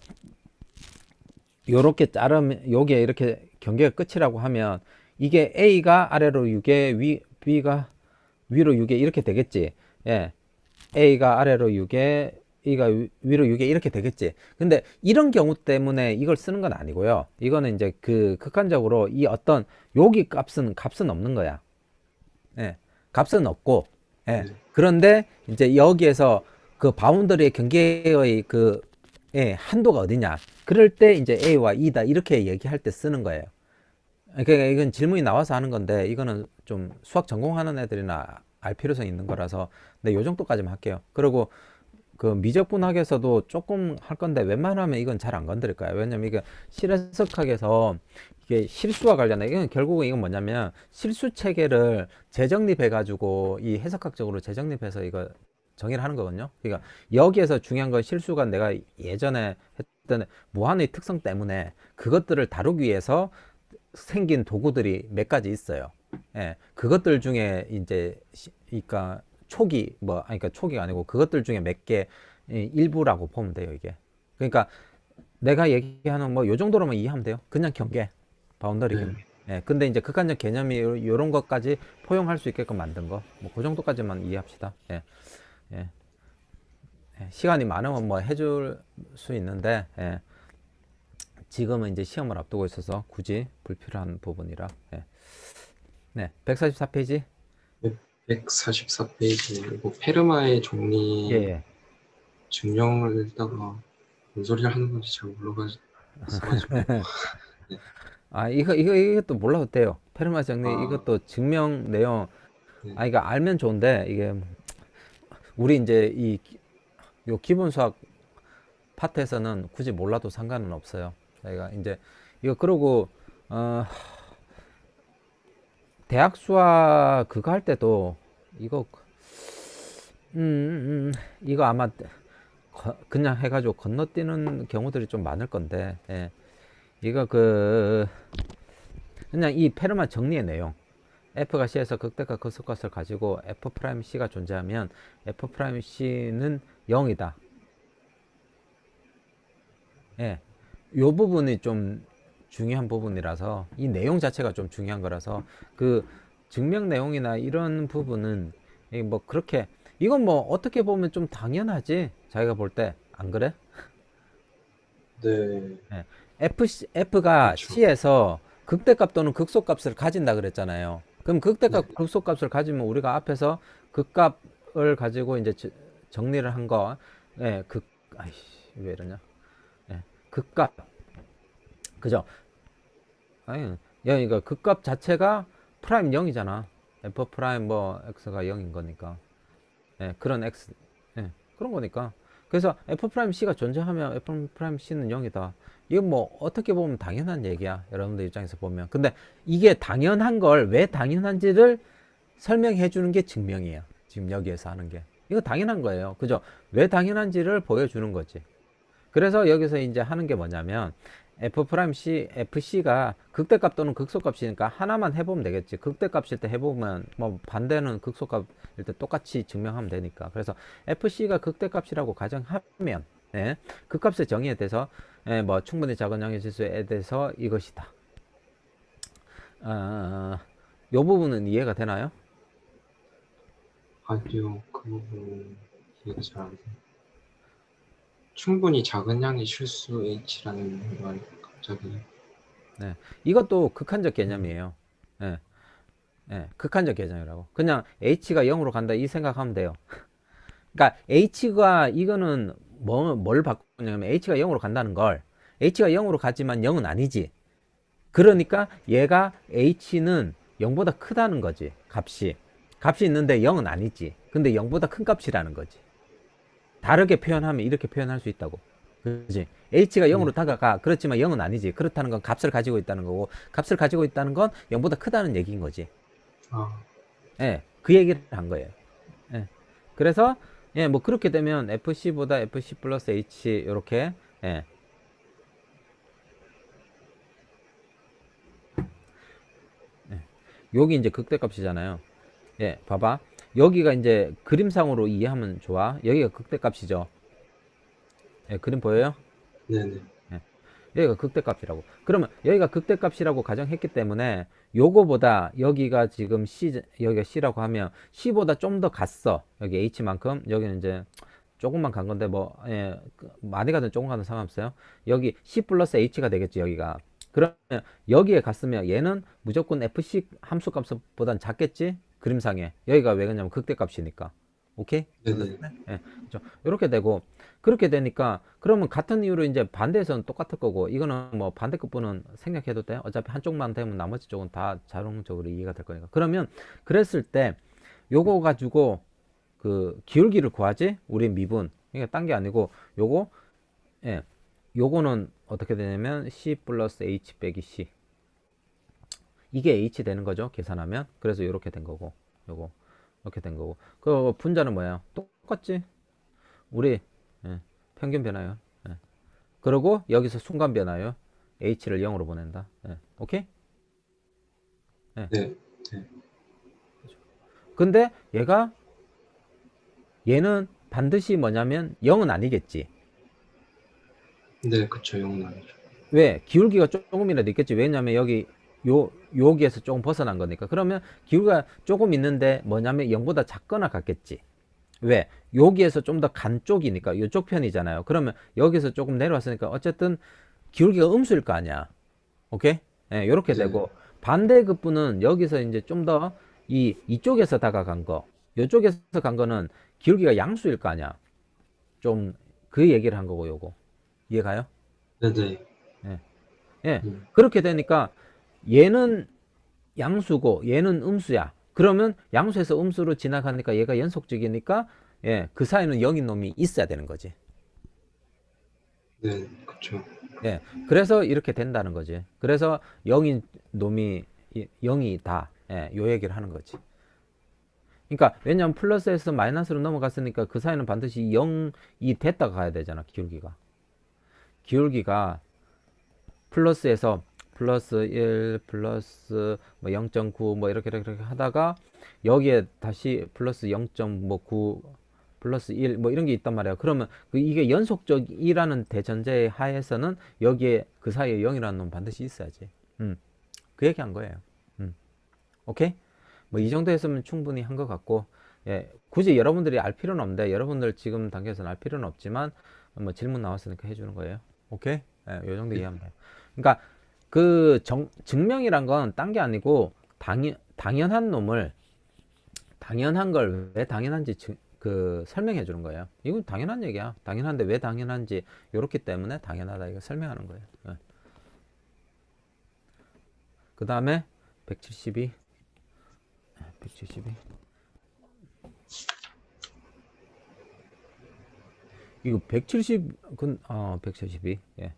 요렇게 자르면 요게 이렇게 경계가 끝이라고 하면 이게 A가 아래로 유계 B가 위로 유계 이렇게 되겠지. 예. A가 아래로 유계 E가 위로 유계 이렇게 되겠지. 근데 이런 경우 때문에 이걸 쓰는 건 아니고요. 이거는 이제 그 극한적으로 이 어떤 여기 값은 없는 거야. 예. 값은 없고 예. 그런데 이제 여기에서 그 바운더리의 경계의 그 예, 한도가 어디냐. 그럴 때 이제 A와 E다 이렇게 얘기할 때 쓰는 거예요. 그러니까 이건 질문이 나와서 하는 건데 이거는 좀 수학 전공하는 애들이나 알 필요성이 있는 거라서 근데 요 정도까지만 할게요. 그리고 그 미적분학에서도 조금 할 건데 웬만하면 이건 잘 안 건드릴 거예요. 왜냐면 이게 실해석학에서 이게 실수와 관련해. 이건 결국은 이건 뭐냐면 실수 체계를 재정립해 가지고 이 해석학적으로 재정립해서 이거 정의를 하는 거거든요. 그러니까 여기에서 중요한 건 실수가 내가 예전에 했던 무한의 특성 때문에 그것들을 다루기 위해서 생긴 도구들이 몇 가지 있어요. 예, 그것들 중에 이제 그러니까 초기 뭐 그러니까 초기가 아니고 그것들 중에 몇 개 일부라고 보면 돼요. 이게 그러니까 내가 얘기하는 뭐 요 정도로만 이해하면 돼요. 그냥 경계 바운더리 경계. 예, 근데 이제 극한적 개념이 요런 것까지 포용할 수 있게끔 만든 거 뭐 그 정도까지만 이해합시다. 예. 예. 예, 시간이 많으면 뭐 해줄 수 있는데 예. 지금은 이제 시험을 앞두고 있어서 굳이 불필요한 부분이라 예. 네, 144페이지 144페이지 이거 페르마의 정리 예, 예. 증명을 했다가 뭔 소리를 하는 건지 잘 몰라가지고 아 이것도 몰라도 돼요. 페르마 정리 이것도 증명 내용 이거 알면 좋은데 이게 우리 이제 요 기본 수학 파트에서는 굳이 몰라도 상관은 없어요. 저희가 이제 이거 그러고 대학 수학 그거 할 때도 이거 이거 아마 그냥 해가지고 건너뛰는 경우들이 좀 많을 건데 예. 이거 그냥 이 페르마 정리의 내용 F가 C에서 극대값 극소값을 가지고 F'C가 존재하면 F'C는 0이다. 예. 요 부분이 좀 중요한 부분이라서 이 내용 자체가 좀 중요한 거라서 그 증명 내용이나 이런 부분은 뭐 그렇게 이건 뭐 어떻게 보면 좀 당연하지 자기가 볼 때 안 그래? 네. 예. F가 그렇죠. C에서 극대값 또는 극소값을 가진다 그랬잖아요. 그럼 극대값 극소값을 가지면 우리가 앞에서 극값을 가지고 이제 정리를 한 거, 예, 아이씨, 왜 이러냐? 예, 극값, 그죠? 아니, 이거 극값 자체가 프라임 0이잖아. f 프라임 뭐 x가 0인 거니까. 예, 그런 x, 예, 그런 거니까. 그래서 f 프라임 c가 존재하면 f 프라임 c는 0이다. 이건 뭐 어떻게 보면 당연한 얘기야. 여러분들 입장에서 보면. 근데 이게 당연한 걸 왜 당연한지를 설명해 주는 게 증명이에요. 지금 여기에서 하는 게. 이거 당연한 거예요. 그죠? 왜 당연한지를 보여주는 거지. 그래서 여기서 이제 하는 게 뭐냐면 f'c, fc가 극대값 또는 극소값이니까 하나만 해보면 되겠지. 극대값일 때 해보면 뭐 반대는 극소값일 때 똑같이 증명하면 되니까. 그래서 fc가 극대값이라고 가정하면, 예, 그 값의 정의에 대해서, 예, 뭐 충분히 작은 양의 지수에 대해서 이것이다. 요 부분은 이해가 되나요? 아니요, 그 부분 이해가 잘 안 돼요. 충분히 작은 양의 실수 H라는 말 갑자기. 네, 이것도 극한적 개념이에요. 예, 예, 극한적 개념이라고. 그냥 h가 0으로 간다 이 생각하면 돼요. 그러니까 h가 이거는 뭘 바꾸냐면 h가 0으로 간다는 걸, h가 0으로 가지만 0은 아니지. 그러니까 얘가 h는 0보다 크다는 거지. 값이 있는데 0은 아니지. 근데 0보다 큰 값이라는 거지. 다르게 표현하면 이렇게 표현할 수 있다고. 그지? h가 0으로 다가가. 그렇지만 0은 아니지. 그렇다는 건 값을 가지고 있다는 거고, 값을 가지고 있다는 건 0보다 크다는 얘기인 거지. 예, 그 얘기를 한 거예요. 예. 그래서, 예, 뭐 그렇게 되면 fc보다 fc 플러스 h 이렇게, 예. 여기 이제 극대값이잖아요. 예, 봐봐. 여기가 이제 그림상으로 이해하면 좋아. 여기가 극대값이죠. 예, 그림 보여요? 네네. 예, 여기가 극대값이라고. 그러면 여기가 극대값이라고 가정했기 때문에 요거보다 여기가 지금 여기가 C라고 하면 C보다 좀 더 갔어. 여기 H만큼. 여기는 이제 조금만 간 건데 뭐, 예, 많이 가든 조금 가든 상관없어요. 여기 C 플러스 H가 되겠지, 여기가. 그러면 여기에 갔으면 얘는 무조건 FC 함수값보단 작겠지? 그림상에. 여기가 왜 그러냐면 극대값이니까. 오케이? 네네. 예, 그렇죠. 이렇게 되고, 그렇게 되니까 그러면 같은 이유로 이제 반대에서는 똑같을 거고, 이거는 뭐 반대 끝부분은 생략해도 돼. 어차피 한쪽만 되면 나머지 쪽은 다 자동적으로 이해가 될 거니까. 그러면 그랬을 때 요거 가지고 그 기울기를 구하지? 우리 미분. 그러니까 딴 게 아니고 요거, 예, 요거는 어떻게 되냐면 C 플러스 H 빼기 C, 이게 H 되는 거죠, 계산하면. 그래서 이렇게 된 거고, 요거 이렇게 된 거고. 그 분자는 뭐예요? 똑같지? 우리, 예, 평균 변화요. 예. 그리고 여기서 순간 변화요. H를 0으로 보낸다. 예. 오케이? 예. 네. 네. 근데 얘는 반드시 뭐냐면 0은 아니겠지. 네, 그쵸. 영은 아니죠. 왜? 기울기가 조금이라도 있겠지. 왜냐면 여기에서 조금 벗어난 거니까. 그러면 기울기가 조금 있는데 뭐냐면 0보다 작거나 같겠지. 왜? 여기에서 좀 더 간 쪽이니까, 이쪽 편이잖아요. 그러면 여기서 조금 내려왔으니까 어쨌든 기울기가 음수일 거 아니야. 오케이? 예, 요렇게 네. 되고, 반대 급부는 여기서 이제 좀 더 이쪽에서 다가간 거, 이쪽에서 간 거는 기울기가 양수일 거 아니야. 좀 그 얘기를 한 거고, 요거. 이해가요? 네네. 예. 예. 그렇게 되니까 얘는 양수고 얘는 음수야. 그러면 양수에서 음수로 지나가니까 얘가 연속적이니까, 예, 그 사이는 0인 놈이 있어야 되는 거지. 네, 그쵸. 예. 그래서 이렇게 된다는 거지. 그래서 0인 놈이 0이다. 예, 요 얘기를 하는 거지. 그러니까 왜냐면 플러스에서 마이너스로 넘어갔으니까 그 사이는 반드시 0이 됐다가 가야 되잖아, 기울기가 플러스에서 플러스 1 플러스 뭐 0.9 뭐 이렇게 하다가 여기에 다시 플러스 0.9 플러스 1 뭐 이런 게 있단 말이야. 그러면 이게 연속적이라는 대전제 하에서는 여기에 그 사이에 0이라는 놈 반드시 있어야지. 그 얘기 한 거예요. 오케이? 뭐 이 정도 했으면 충분히 한 것 같고, 예, 굳이 여러분들이 알 필요는 없는데, 여러분들 지금 단계에서는 알 필요는 없지만 뭐 질문 나왔으니까 해주는 거예요. 오케이? 예, 요 정도 이해하면 돼요. 그러니까 그 증명이란 건 딴 게 아니고 당연한 놈을 당연한 걸 왜 당연한지 설명해 주는 거예요. 이건 당연한 얘기야. 당연한데 왜 당연한지 요렇기 때문에 당연하다 이거 설명하는 거예요. 그 다음에 172 이거 172 예.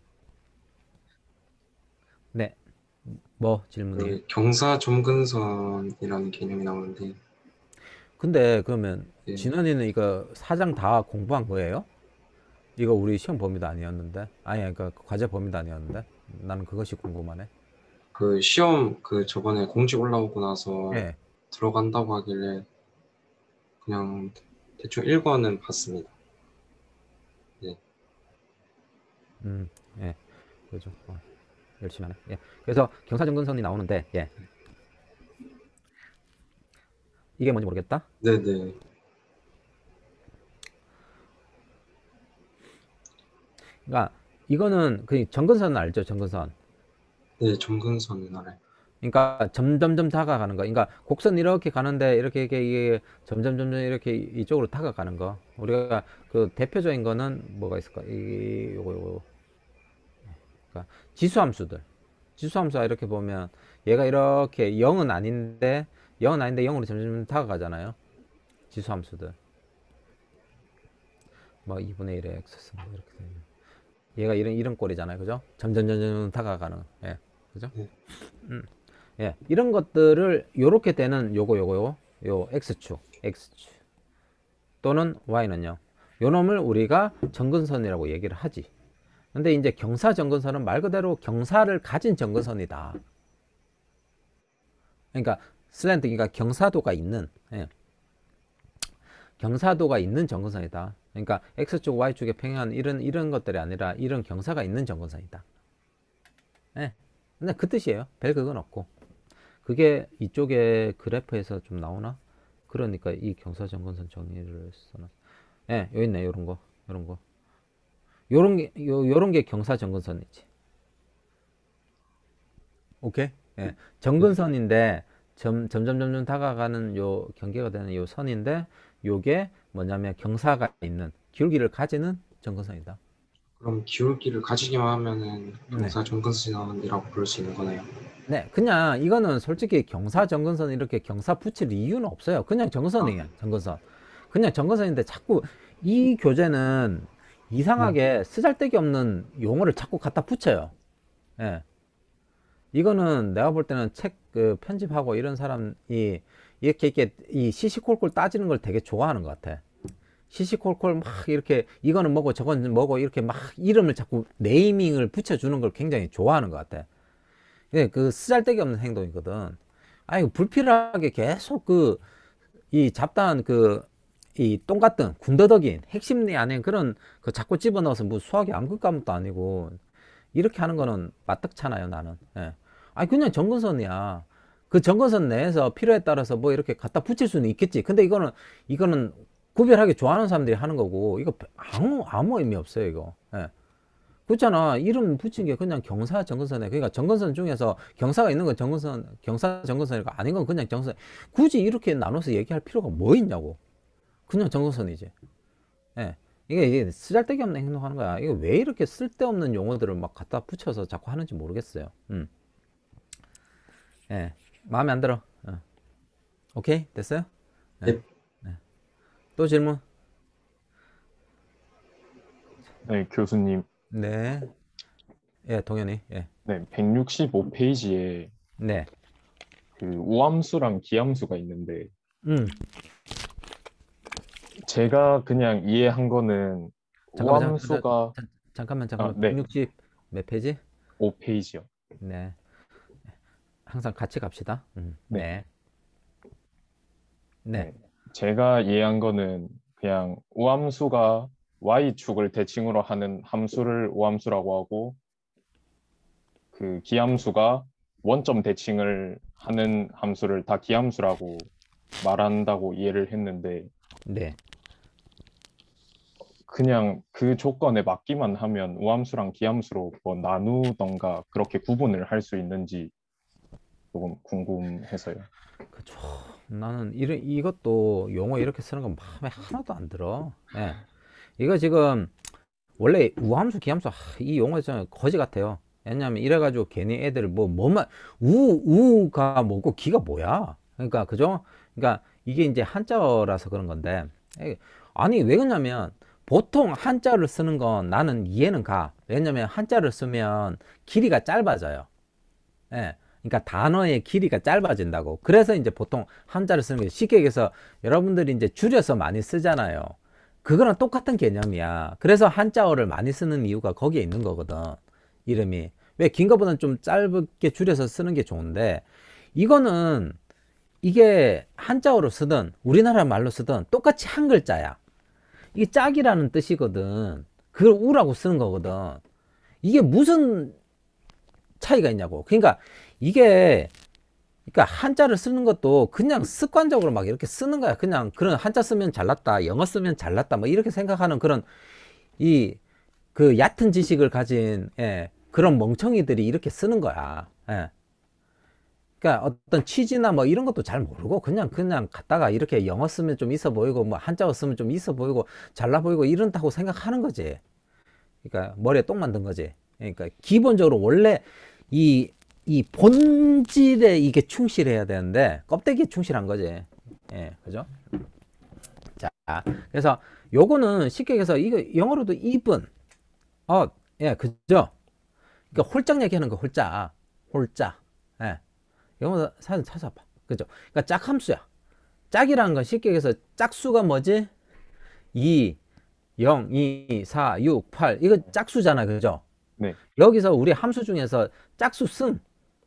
네. 뭐 질문이에요? 그 경사 점근선이라는 개념이 나오는데 근데 그러면 예, 진원이는 이거 사장 다 공부한 거예요? 이거 우리 시험 범위도 아니었는데 아니 그러니까 과제 범위도 아니었는데 나는 그것이 궁금하네. 그 시험 그 저번에 공지 올라오고 나서 예. 들어간다고 하길래 그냥 대충 1권은 봤습니다. 예. 예. 그죠. 열심히 하네. 예. 그래서 경사정근선이 나오는데 예. 이게 뭔지 모르겠다. 네네. 그러니까 이거는 그 정근선 알죠? 정근선. 네, 점근선은 알아요. 그러니까 점점점 다가가는 거. 그러니까 곡선 이렇게 가는데 이렇게 이게 점점점 이렇게 이쪽으로 다가가는 거. 우리가 그 대표적인 거는 뭐가 있을까? 요거. 그러니까 지수함수들. 지수함수가 이렇게 보면 얘가 이렇게 0은 아닌데 0으로 점점 다가가잖아요. 지수함수들. 뭐 2분의 1의 x 뭐 이렇게 되면 얘가 이런 꼴이잖아요. 그죠? 점점 다가가는. 예. 그죠? 네. 예. 이런 것들을 요렇게 되는 요 x축 또는 y는요. 요 놈을 우리가 정근선이라고 얘기를 하지. 근데 이제 경사 정근선은 말 그대로 경사를 가진 정근선이다. 그러니까 슬랜트, 그러니까 경사도가 있는, 예. 경사도가 있는 정근선이다. 그러니까 x축, y축의 평행한 이런 것들이 아니라 이런 경사가 있는 정근선이다. 예. 근데 그 뜻이에요. 별 그건 없고. 그게 이쪽에 그래프에서 좀 나오나? 그러니까 이 경사 정근선 정의를 써놨. 예, 여기 있네. 요런 거. 요런 게 경사 정근선이지. 오케이? 예. 정근선인데 점점 다가가는 요 경계가 되는 요 선인데 요게 뭐냐면 경사가 있는 기울기를 가지는 정근선이다. 그럼 기울기를 가지기만 하면은 네. 경사 점근선이라고 부를 수 있는 거네요. 네, 그냥 이거는 솔직히 경사 정근선 이렇게 경사 붙일 이유는 없어요. 그냥 정근선이에요. 정근선. 그냥 정근선인데 자꾸 이 교재는 이상하게 쓰잘데기 없는 용어를 자꾸 갖다 붙여요. 예. 이거는 내가 볼 때는 책 편집하고 이런 사람이 이렇게 이 시시콜콜 따지는 걸 되게 좋아하는 것 같아. 시시콜콜 막 이렇게 이거는 뭐고 저건 뭐고 이렇게 막 이름을 자꾸 네이밍을 붙여주는 걸 굉장히 좋아하는 것 같아. 예, 그 쓰잘데기 없는 행동이거든. 아니 불필요하게 계속 이 잡다한 이 똥 같은 군더더기인 핵심이 아닌 그런 그 자꾸 집어넣어서 뭐 수학이 암급 과목도 아니고 이렇게 하는 거는 맞득찮아요 나는. 예. 아니 그냥 정근선이야. 그 정근선 내에서 필요에 따라서 뭐 이렇게 갖다 붙일 수는 있겠지. 근데 이거는 구별하기 좋아하는 사람들이 하는 거고 이거 아무 의미 없어요 이거. 예. 그렇잖아. 이름 붙인 게 그냥 경사 정근선에. 그러니까 정근선 중에서 경사가 있는 건 정근선, 경사 정근선이고 아닌 건 그냥 정근선. 굳이 이렇게 나눠서 얘기할 필요가 뭐 있냐고. 그냥 정근선이지. 예. 이게 쓰잘데기 없는 행동하는 거야. 이거 왜 이렇게 쓸데없는 용어들을 막 갖다 붙여서 자꾸 하는지 모르겠어요. 예. 마음에 안 들어. 오케이? 됐어요? 예. 네. 또 질문? 네, 교수님. 네. 예, 동현이. 예. 네, 165페이지에 네. 그 우함수랑 기함수가 있는데 음. 제가 그냥 이해한 거는 우함수가 잠깐만. 네. 160 몇 페이지? 5페이지요. 네. 항상 같이 갑시다. 네. 네. 제가 이해한 거는 그냥 우함수가 y축을 대칭으로 하는 함수를 우함수라고 하고 그 기함수가 원점 대칭을 하는 함수를 다 기함수라고 말한다고 이해를 했는데 네. 그냥 그 조건에 맞기만 하면 우함수랑 기함수로 뭐 나누던가 그렇게 구분을 할 수 있는지 조금 궁금해서요. 그쵸. 나는 이것도 용어 이렇게 쓰는 건 마음에 하나도 안 들어. 예. 이거 지금 원래 우함수, 기함수 이 용어 좀 거지 같아요. 왜냐면 이래가지고 괜히 애들 뭐만 우가 뭐고 기가 뭐야. 그러니까 그죠? 그러니까 이게 이제 한자어라서 그런 건데 아니 왜 그러냐면 보통 한자를 쓰는 건 나는 이해는 가. 왜냐면 한자를 쓰면 길이가 짧아져요. 예. 그러니까 단어의 길이가 짧아진다고. 그래서 이제 보통 한자를 쓰는 게 쉽게 얘기해서 여러분들이 이제 줄여서 많이 쓰잖아요. 그거랑 똑같은 개념이야. 그래서 한자어를 많이 쓰는 이유가 거기에 있는 거거든. 이름이. 왜 긴 거보다는 좀 짧게 줄여서 쓰는 게 좋은데 이거는 이게 한자어로 쓰든 우리나라 말로 쓰든 똑같이 한 글자야. 이게 짝이라는 뜻이거든. 그걸 우라고 쓰는 거거든. 이게 무슨 차이가 있냐고. 그러니까 이게 그러니까 한자를 쓰는 것도 그냥 습관적으로 막 이렇게 쓰는 거야. 그냥 그런 한자 쓰면 잘났다, 영어 쓰면 잘났다, 뭐 이렇게 생각하는 그런 그 얕은 지식을 가진 그런 멍청이들이 이렇게 쓰는 거야. 그러니까 어떤 취지나 뭐 이런 것도 잘 모르고 그냥 갖다가 이렇게 영어 쓰면 좀 있어 보이고 뭐 한자어 쓰면 좀 있어 보이고 잘나 보이고 이런다고 생각하는 거지. 그러니까 머리에 똥 만든 거지. 그러니까 기본적으로 원래 이 본질에 이게 충실해야 되는데 껍데기에 충실한 거지. 그죠? 자, 그래서 요거는 쉽게 얘기해서 이거 영어로도 even, 그죠? 그러니까 홀짝 얘기하는 거 홀짝, 영어 사진 찾아봐. 그죠? 그러니까 짝함수야. 짝이라는 건 쉽게 얘기해서 짝수가 뭐지? 2, 0, 2, 4, 6, 8 이거 짝수잖아. 그죠? 네. 여기서 우리 함수 중에서 짝수 승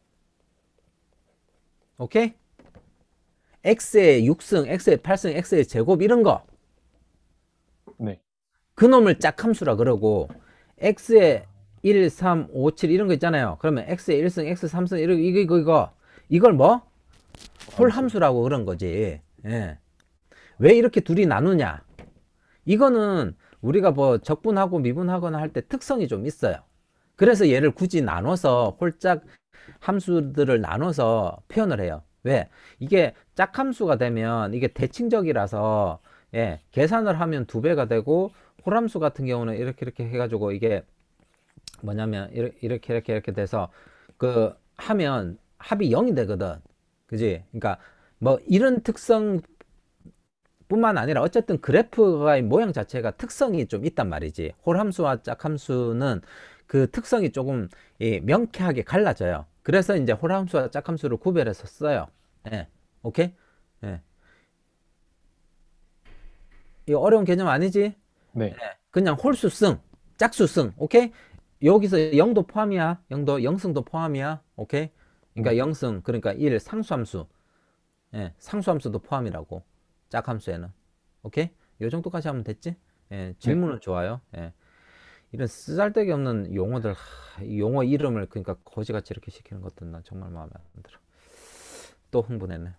오케이? x의 6승, x의 8승, x의 제곱 이런 거 네. 그놈을 짝함수라 그러고 x의 1, 3, 5, 7 이런 거 있잖아요. 그러면 x의 1승, x 3승 이걸 뭐? 홀함수라고 그런 거지. 왜 이렇게 둘이 나누냐? 이거는 우리가 뭐 적분하고 미분하거나 할 때 특성이 좀 있어요. 그래서 얘를 굳이 나눠서 홀짝 함수들을 나눠서 표현을 해요. 왜? 이게 짝함수가 되면 이게 대칭적이라서 계산을 하면 2배가 되고 홀함수 같은 경우는 이렇게 해가지고 이게 뭐냐면 이렇게 돼서 그 하면 합이 0이 되거든. 그지? 그러니까 뭐 이런 특성 뿐만 아니라 어쨌든 그래프의 모양 자체가 특성이 좀 있단 말이지. 홀함수와 짝함수는 그 특성이 조금 명쾌하게 갈라져요. 그래서 이제 홀함수와 짝함수를 구별해서 써요. 오케이? 이거 어려운 개념 아니지? 네. 그냥 홀수승, 짝수승, 오케이? 여기서 0도 포함이야. 0승도 포함이야. 오케이? 그러니까 0승, 그러니까 1 상수함수. 상수함수도 포함이라고. 짝함수에는. 오케이? 요 정도까지 하면 됐지? 질문은 좋아요. 이런 쓰잘데기 없는 용어들, 용어 이름을 그러니까 거지같이 이렇게 시키는 것들은 난 정말 마음에 안 들어. 또 흥분했네.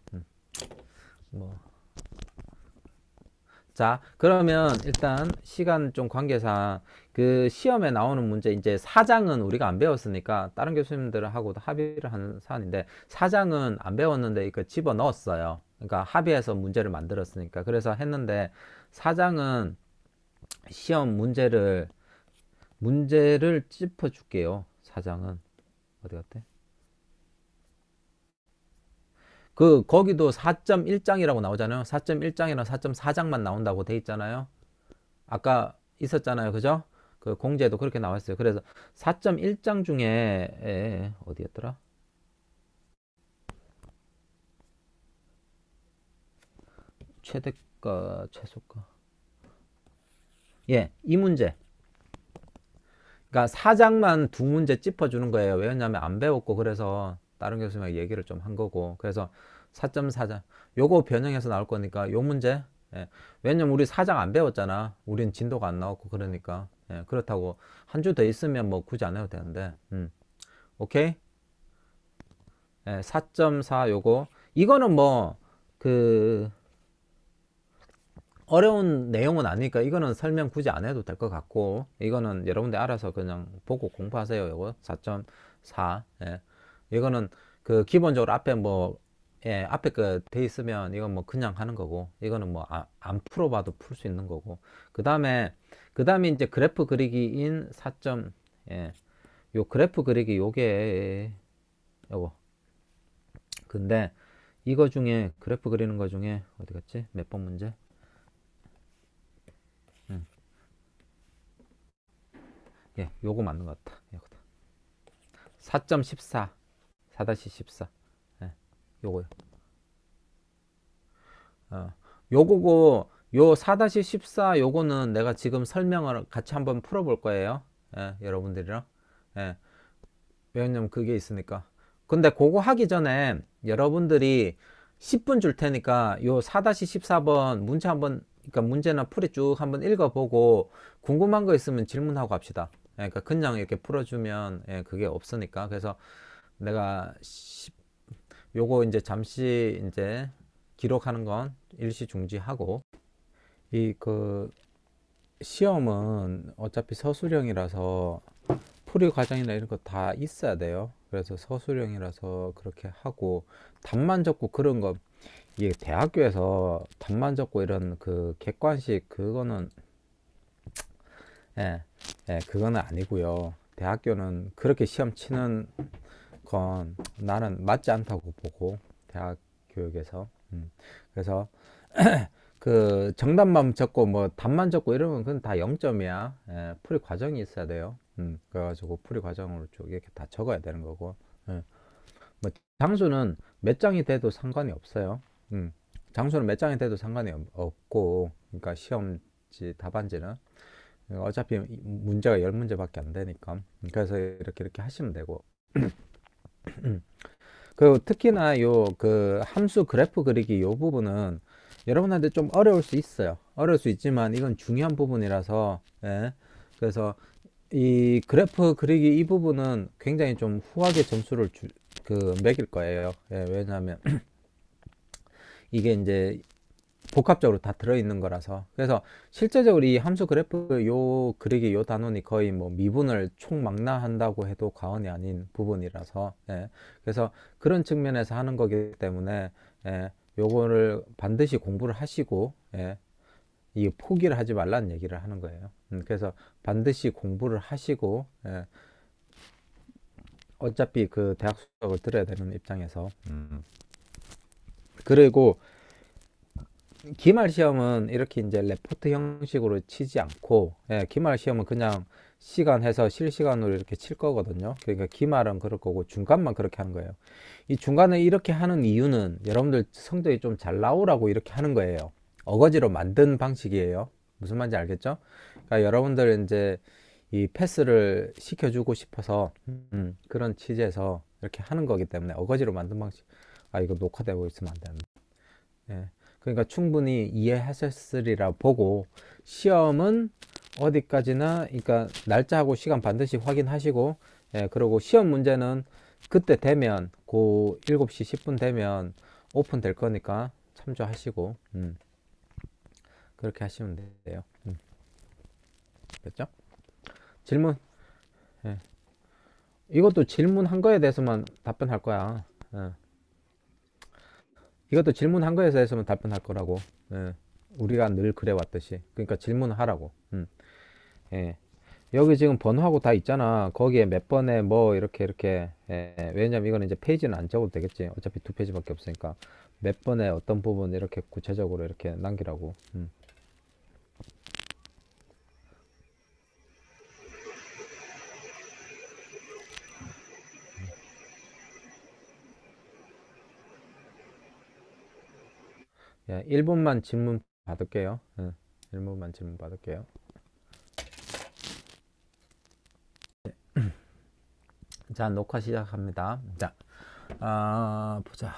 자, 그러면 일단 시간 좀 관계상 그 시험에 나오는 문제 이제 4장은 우리가 안 배웠으니까 다른 교수님들하고도 합의를 하는 사안인데 4장은 안 배웠는데 이거 집어 넣었어요. 그러니까 합의해서 문제를 만들었으니까 그래서 했는데 4장은 시험 문제를 짚어 줄게요. 4장은 어디 갔대? 거기도 4.1장이라고 나오잖아요. 4.1장이랑 4.4장만 나온다고 돼 있잖아요. 아까 있었잖아요. 그죠? 그 공지에도 그렇게 나왔어요. 그래서 4.1장 중에 어디였더라? 최대가, 최소가. 이 문제. 그러니까 4장만 2문제 짚어주는 거예요. 왜냐면 안 배웠고 그래서 다른 교수님하고 얘기를 좀 한 거고 그래서 4.4장 요거 변형해서 나올 거니까 요 문제 왜냐면 우리 4장 안 배웠잖아. 우린 진도가 안 나왔고 그러니까 그렇다고 한 주 더 있으면 뭐 굳이 안 해도 되는데 오케이? 4.4 요거 이거는 뭐 그 어려운 내용은 아니니까 이거는 설명 굳이 안 해도 될 것 같고 이거는 여러분들 알아서 그냥 보고 공부하세요. 요거 4.4 이거는 그 기본적으로 앞에 뭐 예, 앞에 그 돼 있으면 이건 뭐 그냥 하는 거고 이거는 뭐 안 풀어봐도 풀 수 있는 거고 그 다음에 이제 그래프 그리기인 4점 예, 요 그래프 그리기 요게 요거 근데 이거 중에 그래프 그리는 거 중에 어디 갔지? 몇 번 문제? 예, 요거 맞는 것 같다. 요거다. 4.14 4-14 예, 요거요. 요거고 요 4-14 요거는 내가 지금 설명을 같이 한번 풀어볼 거예요. 예, 여러분들이랑 예, 왜냐면 그게 있으니까. 근데 그거 하기 전에 여러분들이 10분 줄 테니까 요 4-14번 문제 한번 그러니까 문제나 풀이 쭉 한번 읽어보고 궁금한 거 있으면 질문하고 합시다. 예, 그러니까 그냥 이렇게 풀어주면 예, 그게 없으니까. 그래서 내가 요거 이제 잠시 이제 기록하는 건 일시 중지하고 이 그 시험은 어차피 서술형이라서 풀이 과정이나 이런 거 다 있어야 돼요. 그래서 서술형이라서 그렇게 하고 답만 적고 그런 거 이게 대학교에서 답만 적고 이런 그 객관식 그거는 예, 예, 그거는 아니고요. 대학교는 그렇게 시험 치는 건 나는 맞지 않다고 보고 대학 교육에서 그래서 그 정답만 적고 뭐 답만 적고 이러면 그건 다 0점이야. 예, 풀이 과정이 있어야 돼요. 그래가지고 풀이 과정으로 쭉 이렇게 다 적어야 되는 거고 예. 뭐 장수는 몇 장이 돼도 상관이 없어요. 장수는 몇 장이 돼도 상관이 없고 그러니까 시험지 답안지는 어차피 문제가 10문제밖에 안 되니까 그래서 이렇게 하시면 되고 그 특히나 요 그 함수 그래프 그리기 요 부분은 여러분한테 좀 어려울 수 있어요. 어려울 수 있지만 이건 중요한 부분이라서 예. 그래서 이 그래프 그리기 이 부분은 굉장히 좀 후하게 점수를 매길 거예요. 예, 왜냐하면 이게 이제 복합적으로 다 들어있는 거라서 그래서 실제적으로 이 함수 그래프 요 그리기 요 단원이 거의 뭐 미분을 총망라한다고 해도 과언이 아닌 부분이라서 예, 그래서 그런 측면에서 하는 거기 때문에 예, 요거를 반드시 공부를 하시고 예, 이 포기를 하지 말라는 얘기를 하는 거예요. 그래서 반드시 공부를 하시고 예, 어차피 그 대학 수업을 들어야 되는 입장에서 그리고 기말 시험은 이렇게 이제 레포트 형식으로 치지 않고 예, 기말 시험은 그냥 시간 해서 실시간으로 이렇게 칠 거거든요. 그러니까 기말은 그럴 거고 중간만 그렇게 하는 거예요. 이 중간에 이렇게 하는 이유는 여러분들 성적이 좀 잘 나오라고 이렇게 하는 거예요. 어거지로 만든 방식이에요. 무슨 말인지 알겠죠? 그러니까 여러분들 이제 이 패스를 시켜주고 싶어서 그런 취지에서 이렇게 하는 거기 때문에 어거지로 만든 방식. 아 이거 녹화되고 있으면 안 되는데. 예. 그러니까 충분히 이해하셨으리라 보고 시험은 어디까지나 그러니까 날짜하고 시간 반드시 확인하시고 예, 그리고 시험 문제는 그때 되면 그 7시 10분 되면 오픈 될 거니까 참조하시고 그렇게 하시면 돼요. 됐죠? 질문. 예. 이것도 질문한 거에 대해서만 답변할 거야. 예. 이것도 질문한 거에 대해서만 답변할 거라고. 예. 우리가 늘 그래 왔듯이. 그러니까 질문하라고. 예. 여기 지금 번호하고 다 있잖아. 거기에 몇 번에 뭐 이렇게 예. 왜냐면 이거는 이제 페이지는 안 적어도 되겠지. 어차피 2페이지밖에 없으니까 몇 번에 어떤 부분 이렇게 구체적으로 이렇게 남기라고. 예, 1분만 질문 받을게요. 1분만 질문 받을게요. 자, 녹화 시작합니다. 자, 보자.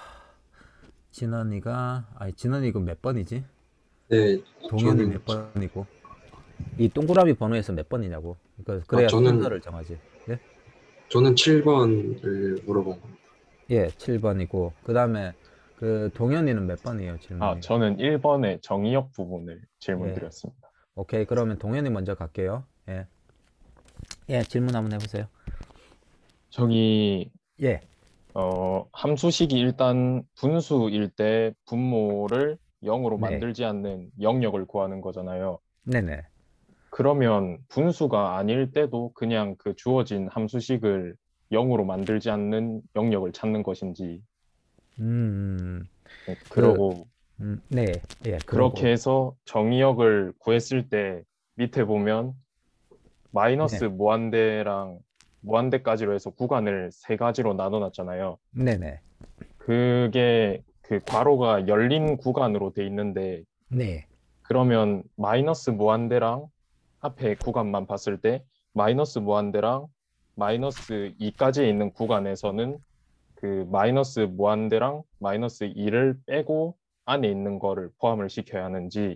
진원이 이거 몇 번이지? 네, 동현이 저는 몇 번이고? 이 동그라미 번호에서 몇 번이냐고. 그래야 순서를 정하지. 예? 저는 7번을 물어본 겁니다. 예, 7번이고. 그 다음에 그 동현이는 몇 번이에요, 질문이? 저는 1번의 정의역 부분을 질문 예. 드렸습니다. 오케이, 그러면 동현이 먼저 갈게요. 예. 예, 질문 한번 해보세요. 저기 예. 함수식이 일단 분수일 때 분모를 0으로 네. 만들지 않는 영역을 구하는 거잖아요. 네네. 그러면 분수가 아닐 때도 그냥 그 주어진 함수식을 0으로 만들지 않는 영역을 찾는 것인지, 음, 네, 그, 그러고 네, 예, 그렇게 그러고, 해서 정의역을 구했을 때 밑에 보면 마이너스 네, 무한대랑 무한대까지로 해서 구간을 세 가지로 나눠놨잖아요. 네네, 그게 그 괄호가 열린 구간으로 돼 있는데, 네, 그러면 마이너스 무한대랑 앞에 구간만 봤을 때 마이너스 무한대랑 마이너스 2까지 있는 구간에서는 그 마이너스 무한대랑 마이너스 2를 빼고 안에 있는 거를 포함을 시켜야 하는지,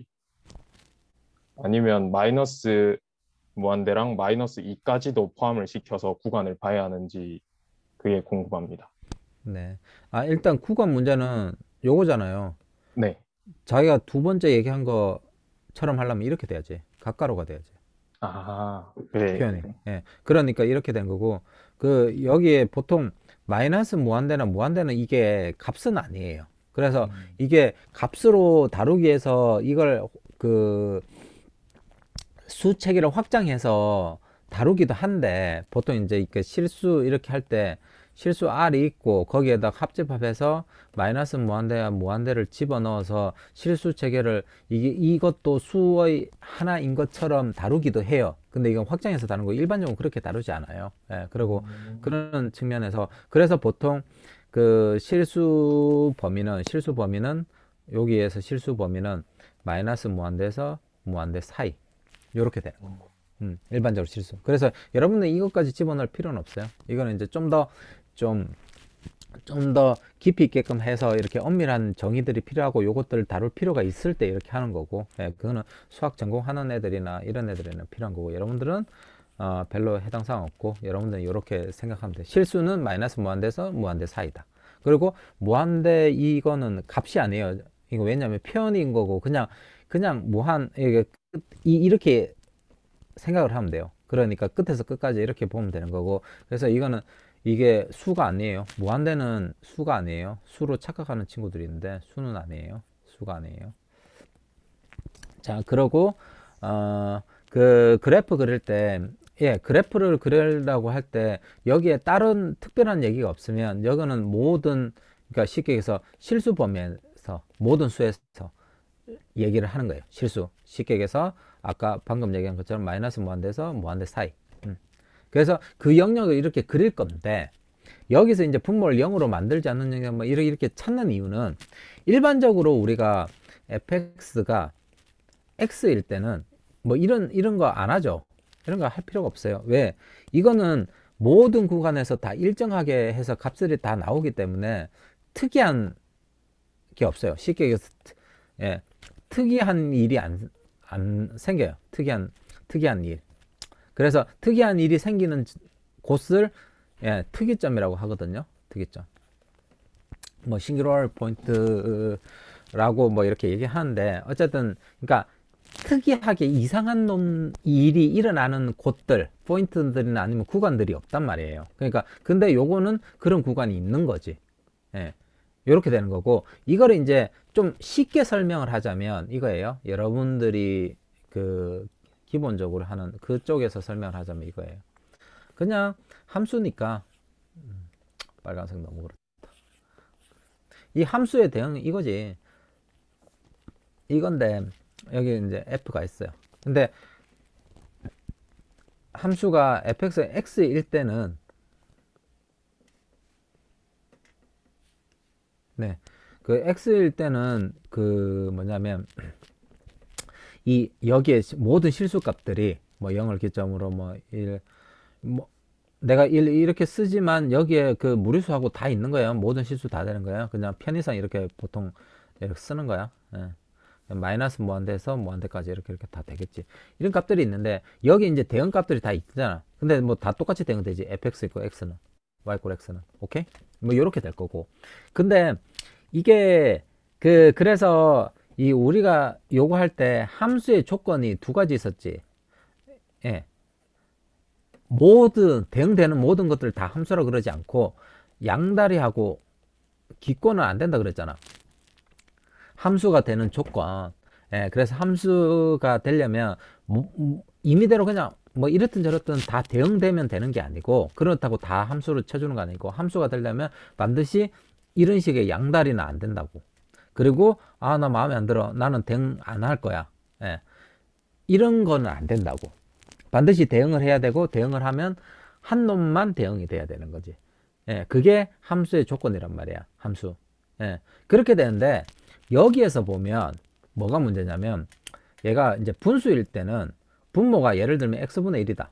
아니면 마이너스 무한대랑 마이너스 2까지도 포함을 시켜서 구간을 봐야 하는지, 그게 궁금합니다. 네. 아, 일단 구간 문제는 요거잖아요. 네. 자기가 두 번째 얘기한 것처럼 하려면 이렇게 돼야지. 가까로가 돼야지. 아, 네. 표현이. 예. 그러니까 이렇게 된 거고, 여기에 보통 마이너스 무한대나 무한대는 이게 값은 아니에요. 그래서 이게 값으로 다루기 위해서 이걸 그 수체계를 확장해서 다루기도 한데, 보통 이제 그 실수 이렇게 할 때 실수 R이 있고 거기에다 합집합해서 마이너스 무한대와 무한대를 집어넣어서 실수 체계를 이것도 수의 하나인 것처럼 다루기도 해요. 근데 이건 확장해서 다루는 거 일반적으로 그렇게 다루지 않아요. 예, 그리고 그런 측면에서 그래서 보통 그 실수 범위는 여기에서 실수 범위는 마이너스 무한대에서 무한대 사이 요렇게 돼요. 일반적으로 실수. 그래서 여러분들 이것까지 집어넣을 필요는 없어요. 이거는 이제 좀 더 깊이 있게끔 해서 이렇게 엄밀한 정의들이 필요하고 요것들을 다룰 필요가 있을 때 이렇게 하는 거고, 예, 그거는 수학 전공하는 애들이나 이런 애들에는 필요한 거고, 여러분들은 별로 해당 사항 없고, 여러분들은 이렇게 생각하면 돼요. 실수는 마이너스 무한대에서 무한대 사이다. 그리고 무한대 이거는 값이 아니에요. 이거 왜냐면 표현인 거고, 그냥 무한, 이렇게 생각을 하면 돼요. 그러니까 끝에서 끝까지 이렇게 보면 되는 거고, 그래서 이게 수가 아니에요. 무한대는 수가 아니에요. 수로 착각하는 친구들이 있는데 수는 아니에요. 수가 아니에요. 자, 그러고 그 그래프 그릴 때, 예, 그래프를 그리려고 할 때 여기에 다른 특별한 얘기가 없으면 여기는 그러니까 쉽게 얘기해서 실수 범위에서 모든 수에서 얘기를 하는 거예요. 실수. 쉽게 얘기해서 아까 방금 얘기한 것처럼 마이너스 무한대에서 무한대 사이. 그래서 그 영역을 이렇게 그릴 건데, 여기서 이제 분모를 0으로 만들지 않는 영역 뭐 이렇게 찾는 이유는, 일반적으로 우리가 fx가 x일 때는 뭐 이런 거 안 하죠. 이런 거 할 필요가 없어요. 왜? 이거는 모든 구간에서 다 일정하게 해서 값들이 다 나오기 때문에 특이한 게 없어요. 쉽게 얘기해서 예, 특이한 일이 안 생겨요. 특이한 일. 그래서 특이한 일이 생기는 곳을, 예, 특이점이라고 하거든요. 특이점. 뭐 싱귤러 포인트라고 뭐 이렇게 얘기하는데, 어쨌든 그러니까 특이하게 이상한 일이 일어나는 곳들, 포인트들이나 아니면 구간들이 없단 말이에요. 그러니까 근데 요거는 그런 구간이 있는 거지. 예. 이렇게 되는 거고, 이거를 이제 좀 쉽게 설명을 하자면 이거예요. 여러분들이 그 기본적으로 하는 그쪽에서 설명을 하자면 이거예요. 그냥 함수니까, 빨간색 너무 그렇다. 이 함수의 대응은 이거지. 이건데 여기 이제 f가 있어요. 근데 함수가 fx가 x일 때는, 네, 그 x일 때는 그 뭐냐면 여기에 모든 실수값들이 뭐 0을 기점으로 뭐 1, 뭐 내가 1 이렇게 쓰지만 여기에 그 무리수하고 다 있는 거예요. 모든 실수 다 되는 거예요. 그냥 편의상 이렇게 보통 이렇게 쓰는 거야. 예. 마이너스 무한대에서 무한대까지 이렇게 다 되겠지. 이런 값들이 있는데 여기 이제 대응 값들이 다 있잖아. 근데 뭐 다 똑같이 대응되지. fx 있고 x는 y 있고 x는. 오케이? 뭐 이렇게 될 거고. 근데 이게 그래서 우리가 요구할 때 함수의 조건이 두 가지 있었지. 예. 대응되는 모든 것들 다 함수라 그러지 않고, 양다리하고 기권은 안 된다 그랬잖아. 함수가 되는 조건. 예, 그래서 함수가 되려면 임의대로 그냥 뭐 이렇든 저렇든 다 대응되면 되는 게 아니고, 그렇다고 다 함수를 쳐주는 거 아니고, 함수가 되려면 반드시 이런 식의 양다리는 안 된다고. 그리고 나 마음에 안 들어, 나는 대응 안 할 거야, 예, 이런 거는 안 된다고. 반드시 대응을 해야 되고, 대응을 하면 한 놈만 대응이 돼야 되는 거지. 예, 그게 함수의 조건이란 말이야, 함수. 예, 그렇게 되는데, 여기에서 보면 뭐가 문제냐면, 얘가 이제 분수일 때는 분모가 예를 들면 x분의 1이다.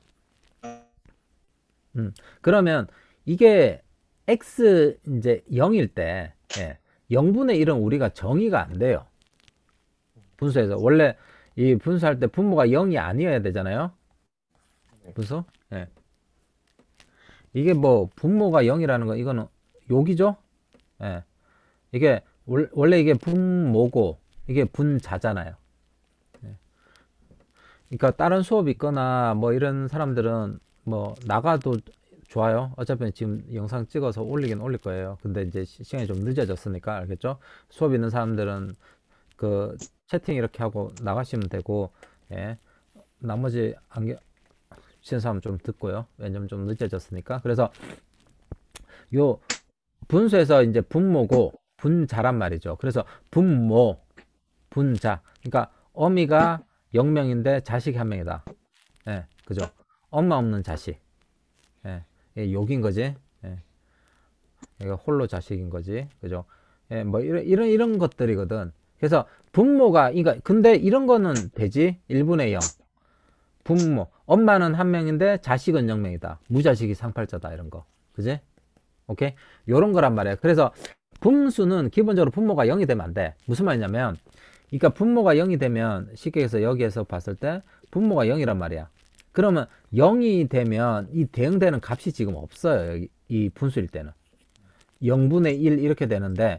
그러면 이게 x 이제 0일 때, 예, 0분의 1은 우리가 정의가 안 돼요. 분수에서 원래 이 분수할 때 분모가 0이 아니어야 되잖아요. 분수. 예. 이게 뭐 분모가 0이라는 거 이거는 욕이죠. 예. 이게 원래 이게 분모고 이게 분자잖아요. 예. 그러니까 다른 수업 있거나 뭐 이런 사람들은 뭐 나가도 좋아요. 어차피 지금 영상 찍어서 올리긴 올릴 거예요. 근데 이제 시간이 좀 늦어졌으니까, 알겠죠? 수업 있는 사람들은 그 채팅 이렇게 하고 나가시면 되고, 예. 나머지 안 치는 사람 좀 듣고요. 왜냐면 좀 늦어졌으니까. 그래서 요 분수에서 이제 분모고 분자란 말이죠. 그래서 분모, 분자. 그러니까 어미가 0명인데 자식이 1명이다. 예, 그죠? 엄마 없는 자식. 예, 이게 욕인 거지. 예, 얘가 홀로 자식인 거지. 그죠? 예, 뭐 이런 것들이거든. 그래서 분모가, 그러니까 근데 이런 거는 되지. 1분의 0. 분모. 엄마는 1명인데 자식은 0명이다. 무자식이 상팔자다. 이런 거. 그지? 오케이? 요런 거란 말이야. 그래서 분수는 기본적으로 분모가 0이 되면 안 돼. 무슨 말이냐면, 그러니까 분모가 0이 되면 쉽게 해서 여기에서 봤을 때 분모가 0이란 말이야. 그러면 0이 되면 이 대응되는 값이 지금 없어요. 여기 이 분수일 때는 0분의 1 이렇게 되는데,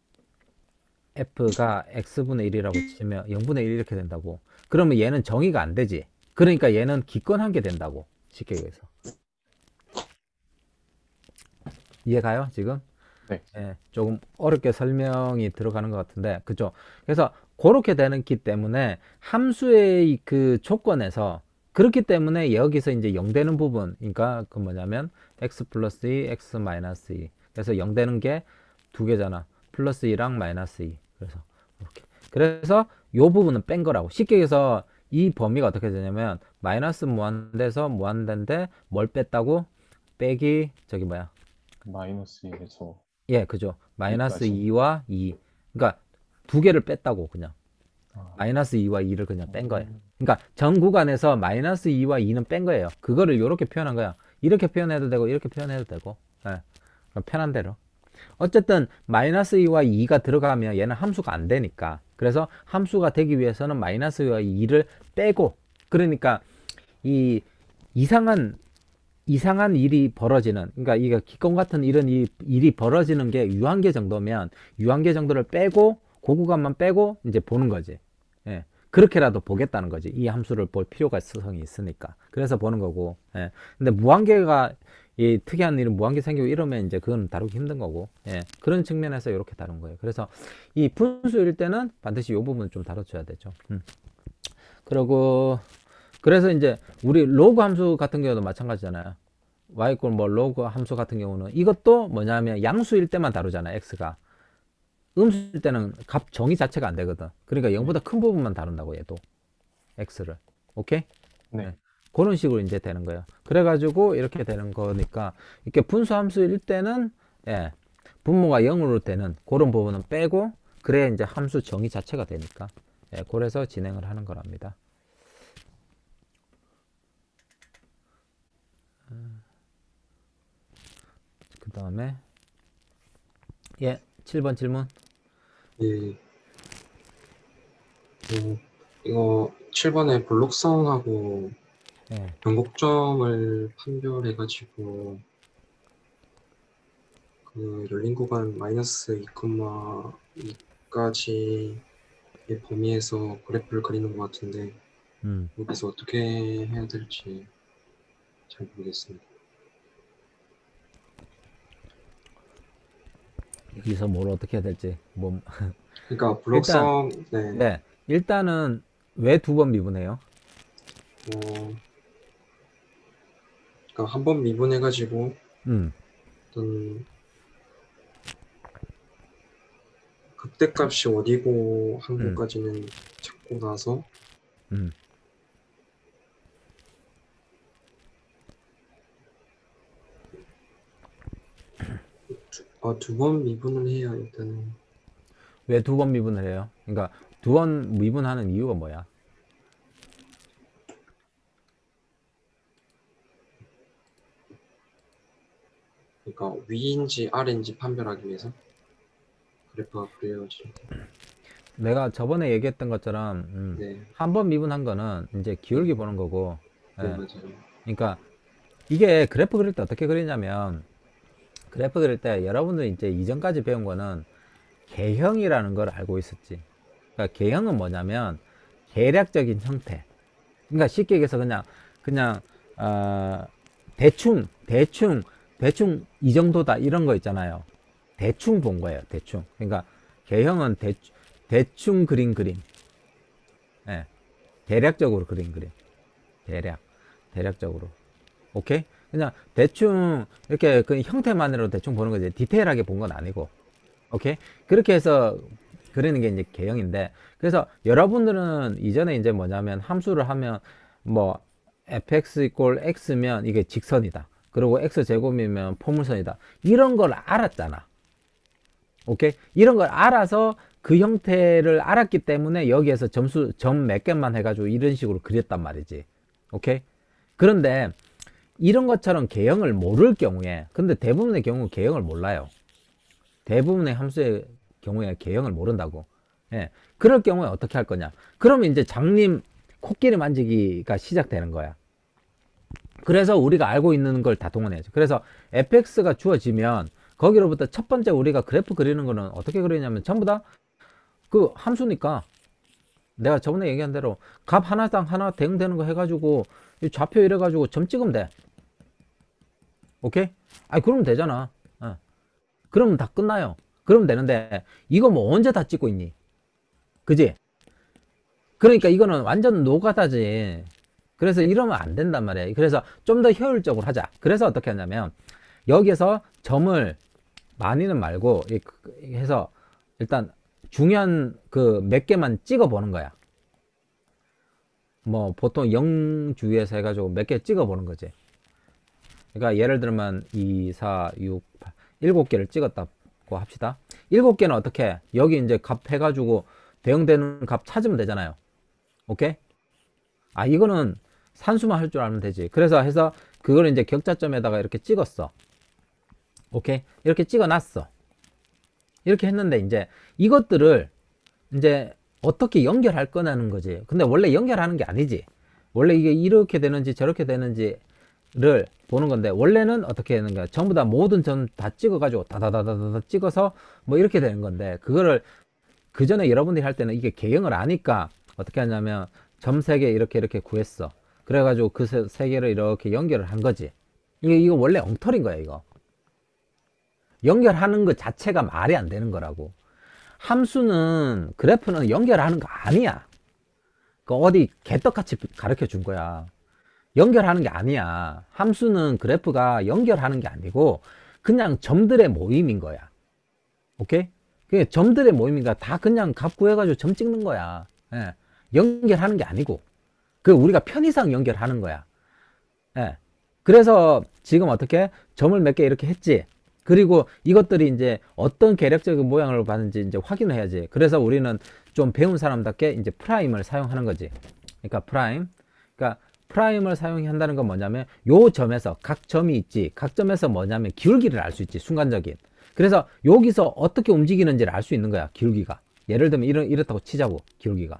f가 x분의 1이라고 치면 0분의 1 이렇게 된다고. 그러면 얘는 정의가 안 되지. 그러니까 얘는 기권한 게 된다고. 쉽게 얘기해서. 이해가요 지금? 네. 예, 조금 어렵게 설명이 들어가는 것 같은데, 그죠? 그래서 그렇게 되기 때문에 함수의 그 조건에서, 그렇기 때문에 여기서 이제 0 되는 부분, 그러니까 그 뭐냐면 x 플러스 2, x 마이너스 2. 그래서 0 되는 게 두 개잖아. 플러스 2랑 마이너스 2. 그래서 이렇게. 그래서 요 부분은 뺀 거라고. 쉽게 해서 이 범위가 어떻게 되냐면 마이너스 무한대에서 무한대인데 뭘 뺐다고? 빼기 저기 뭐야? 마이너스 1에서 예, 그죠. 마이너스 2까지. 2와 2. 그러니까 두 개를 뺐다고, 그냥. 아, 마이너스 2와 2를 그냥 뺀 거예요. 그러니까 전 구간에서 마이너스 2와 2는 뺀 거예요. 그거를 이렇게 표현한 거야. 이렇게 표현해도 되고, 이렇게 표현해도 되고. 예. 그럼 편한 대로. 어쨌든 마이너스 2와 2가 들어가면 얘는 함수가 안 되니까. 그래서 함수가 되기 위해서는 마이너스 2와 2를 빼고, 그러니까 이 이상한 일이 벌어지는, 그러니까 이게 기권 같은 이런 일이 벌어지는 게 유한계 정도면 유한계 정도를 빼고 그 구간만 빼고 이제 보는 거지. 예. 그렇게라도 보겠다는 거지. 이 함수를 볼 필요가 성이 있으니까. 그래서 보는 거고. 예. 근데 무한계가 이 특이한 일은 무한계 생기고 이러면 이제 그건 다루기 힘든 거고. 예. 그런 측면에서 이렇게 다룬 거예요. 그래서 이 분수일 때는 반드시 이 부분 좀 다뤄줘야 되죠. 그리고 그래서 이제 우리 로그 함수 같은 경우도 마찬가지잖아요. y 뭐 로그 함수 같은 경우는 이것도 뭐냐면 양수일 때만 다루잖아요. x가. 음수일 때는 값 정의 자체가 안 되거든. 그러니까 0보다 큰 부분만 다룬다고, 얘도. x를. 오케이? 네. 그런 식으로 이제 되는 거예요. 그래가지고 이렇게 되는 거니까, 이렇게 분수 함수일 때는, 예, 분모가 0으로 되는 그런 부분은 빼고, 그래야 이제 함수 정의 자체가 되니까. 예, 그래서 진행을 하는 거랍니다. 그 다음에, 예, 7번 질문. 예. 이거 7번에 블록성하고 예, 변곡점을 판별해가지고 그 열린 구간 마이너스 2,2까지의 범위에서 그래프를 그리는 것 같은데 여기서 어떻게 해야 될지 잘 모르겠습니다. 여기서 뭘 어떻게 해야 될지. 뭐, 그러니까 일단, 블록성, 네, 네. 일단은 왜 두 번 미분해요? 어, 그러니까 한 번 미분해가지고 음, 어떤 극대값이 어디고 한 음, 것까지는 찾고 나서 음. 두 번 미분을 해야 일단은 왜 두 번 미분을 해요? 그러니까 두 번 미분하는 이유가 뭐야? 그러니까 위인지 아래인지 판별하기 위해서 그래프가 그려야지. 내가 저번에 얘기했던 것처럼 네, 한 번 미분한 거는 이제 기울기 보는 거고, 네, 예. 맞아요. 그러니까 이게 그래프 그릴 때 어떻게 그리냐면, 그래프 그릴 때 여러분들이 이제 이전까지 배운 거는 개형이라는 걸 알고 있었지. 그러니까 개형은 뭐냐면 계략적인 형태. 그러니까 쉽게 얘기해서 그냥 어, 대충 이 정도다 이런 거 있잖아요. 대충 본 거예요. 대충. 그러니까 개형은 대충 그린 그림. 예. 대략적으로 그린 그림. 대략적으로. 오케이? 그냥 대충 이렇게 그 형태만으로 대충 보는 거지. 디테일하게 본 건 아니고. 오케이? 그렇게 해서 그리는 게 이제 개형인데, 그래서 여러분들은 이전에 이제 뭐냐면 함수를 하면 뭐 fx 이꼴 x면 이게 직선이다. 그리고 x 제곱이면 포물선이다. 이런 걸 알았잖아. 오케이? 이런 걸 알아서 그 형태를 알았기 때문에 여기에서 점 몇 개만 해가지고 이런 식으로 그렸단 말이지. 오케이? 그런데 이런 것처럼 개형을 모를 경우에, 근데 대부분의 경우 개형을 몰라요. 대부분의 함수의 경우에 개형을 모른다고. 예. 그럴 경우에 어떻게 할 거냐? 그러면 이제 장님 코끼리 만지기가 시작되는 거야. 그래서 우리가 알고 있는 걸 다 동원해야죠. 그래서 fx가 주어지면 거기로부터 첫 번째 우리가 그래프 그리는 거는 어떻게 그리냐면 전부 다 그 함수니까 내가 저번에 얘기한 대로 값 하나당 하나 대응되는 거 해가지고 좌표 이래가지고 점 찍으면 돼. 오케이? 아니 그러면 되잖아. 어. 그러면 다 끝나요. 그러면 되는데 이거 뭐 언제 다 찍고 있니? 그지? 그러니까 이거는 완전 노가다지. 그래서 이러면 안 된단 말이에요. 그래서 좀 더 효율적으로 하자. 그래서 어떻게 하냐면 여기에서 점을 많이는 말고 해서 일단 중요한 그 몇 개만 찍어 보는 거야. 뭐 보통 0 주위에서 해가지고 몇 개 찍어 보는 거지. 그러니까 예를 들면 2, 4, 6, 8, 7개를 찍었다고 합시다. 7개는 어떻게? 여기 이제 값 해가지고 대응되는 값 찾으면 되잖아요. 오케이? 아, 이거는 산수만 할 줄 알면 되지. 그래서 해서 그걸 이제 격자점에다가 이렇게 찍었어. 오케이? 이렇게 찍어 놨어. 이렇게 했는데 이제 이것들을 이제 어떻게 연결할 거냐는 거지. 근데 원래 연결하는 게 아니지. 원래 이게 이렇게 되는지 저렇게 되는지를 보는 건데 원래는 어떻게 하는 거야? 전부 다 모든 점 다 찍어가지고 다다다다다 찍어서 뭐 이렇게 되는 건데 그거를 그 전에 여러분들이 할 때는 이게 개형을 아니까 어떻게 하냐면 점 3개 이렇게 구했어. 그래가지고 그 세 개를 이렇게 연결을 한 거지. 이거 원래 엉터리인 거야, 이거. 연결하는 것 자체가 말이 안 되는 거라고. 함수는, 그래프는 연결하는 거 아니야. 그 어디 개떡같이 가르쳐 준 거야. 연결하는 게 아니야. 함수는 그래프가 연결하는 게 아니고 그냥 점들의 모임인 거야. 오케이? 그게 점들의 모임이니까 다 그냥 값 구해가지고 점 찍는 거야. 예. 연결하는 게 아니고 그 우리가 편의상 연결하는 거야. 예. 그래서 지금 어떻게 점을 몇 개 이렇게 했지. 그리고 이것들이 이제 어떤 계략적인 모양을 받는지 이제 확인을 해야지. 그래서 우리는 좀 배운 사람답게 이제 프라임을 사용하는 거지. 그러니까 프라임을 사용한다는 건 뭐냐면 요 점에서 각 점이 있지. 각 점에서 뭐냐면 기울기를 알 수 있지. 순간적인. 그래서 여기서 어떻게 움직이는지를 알 수 있는 거야. 기울기가. 예를 들면 이렇다고 치자고. 기울기가.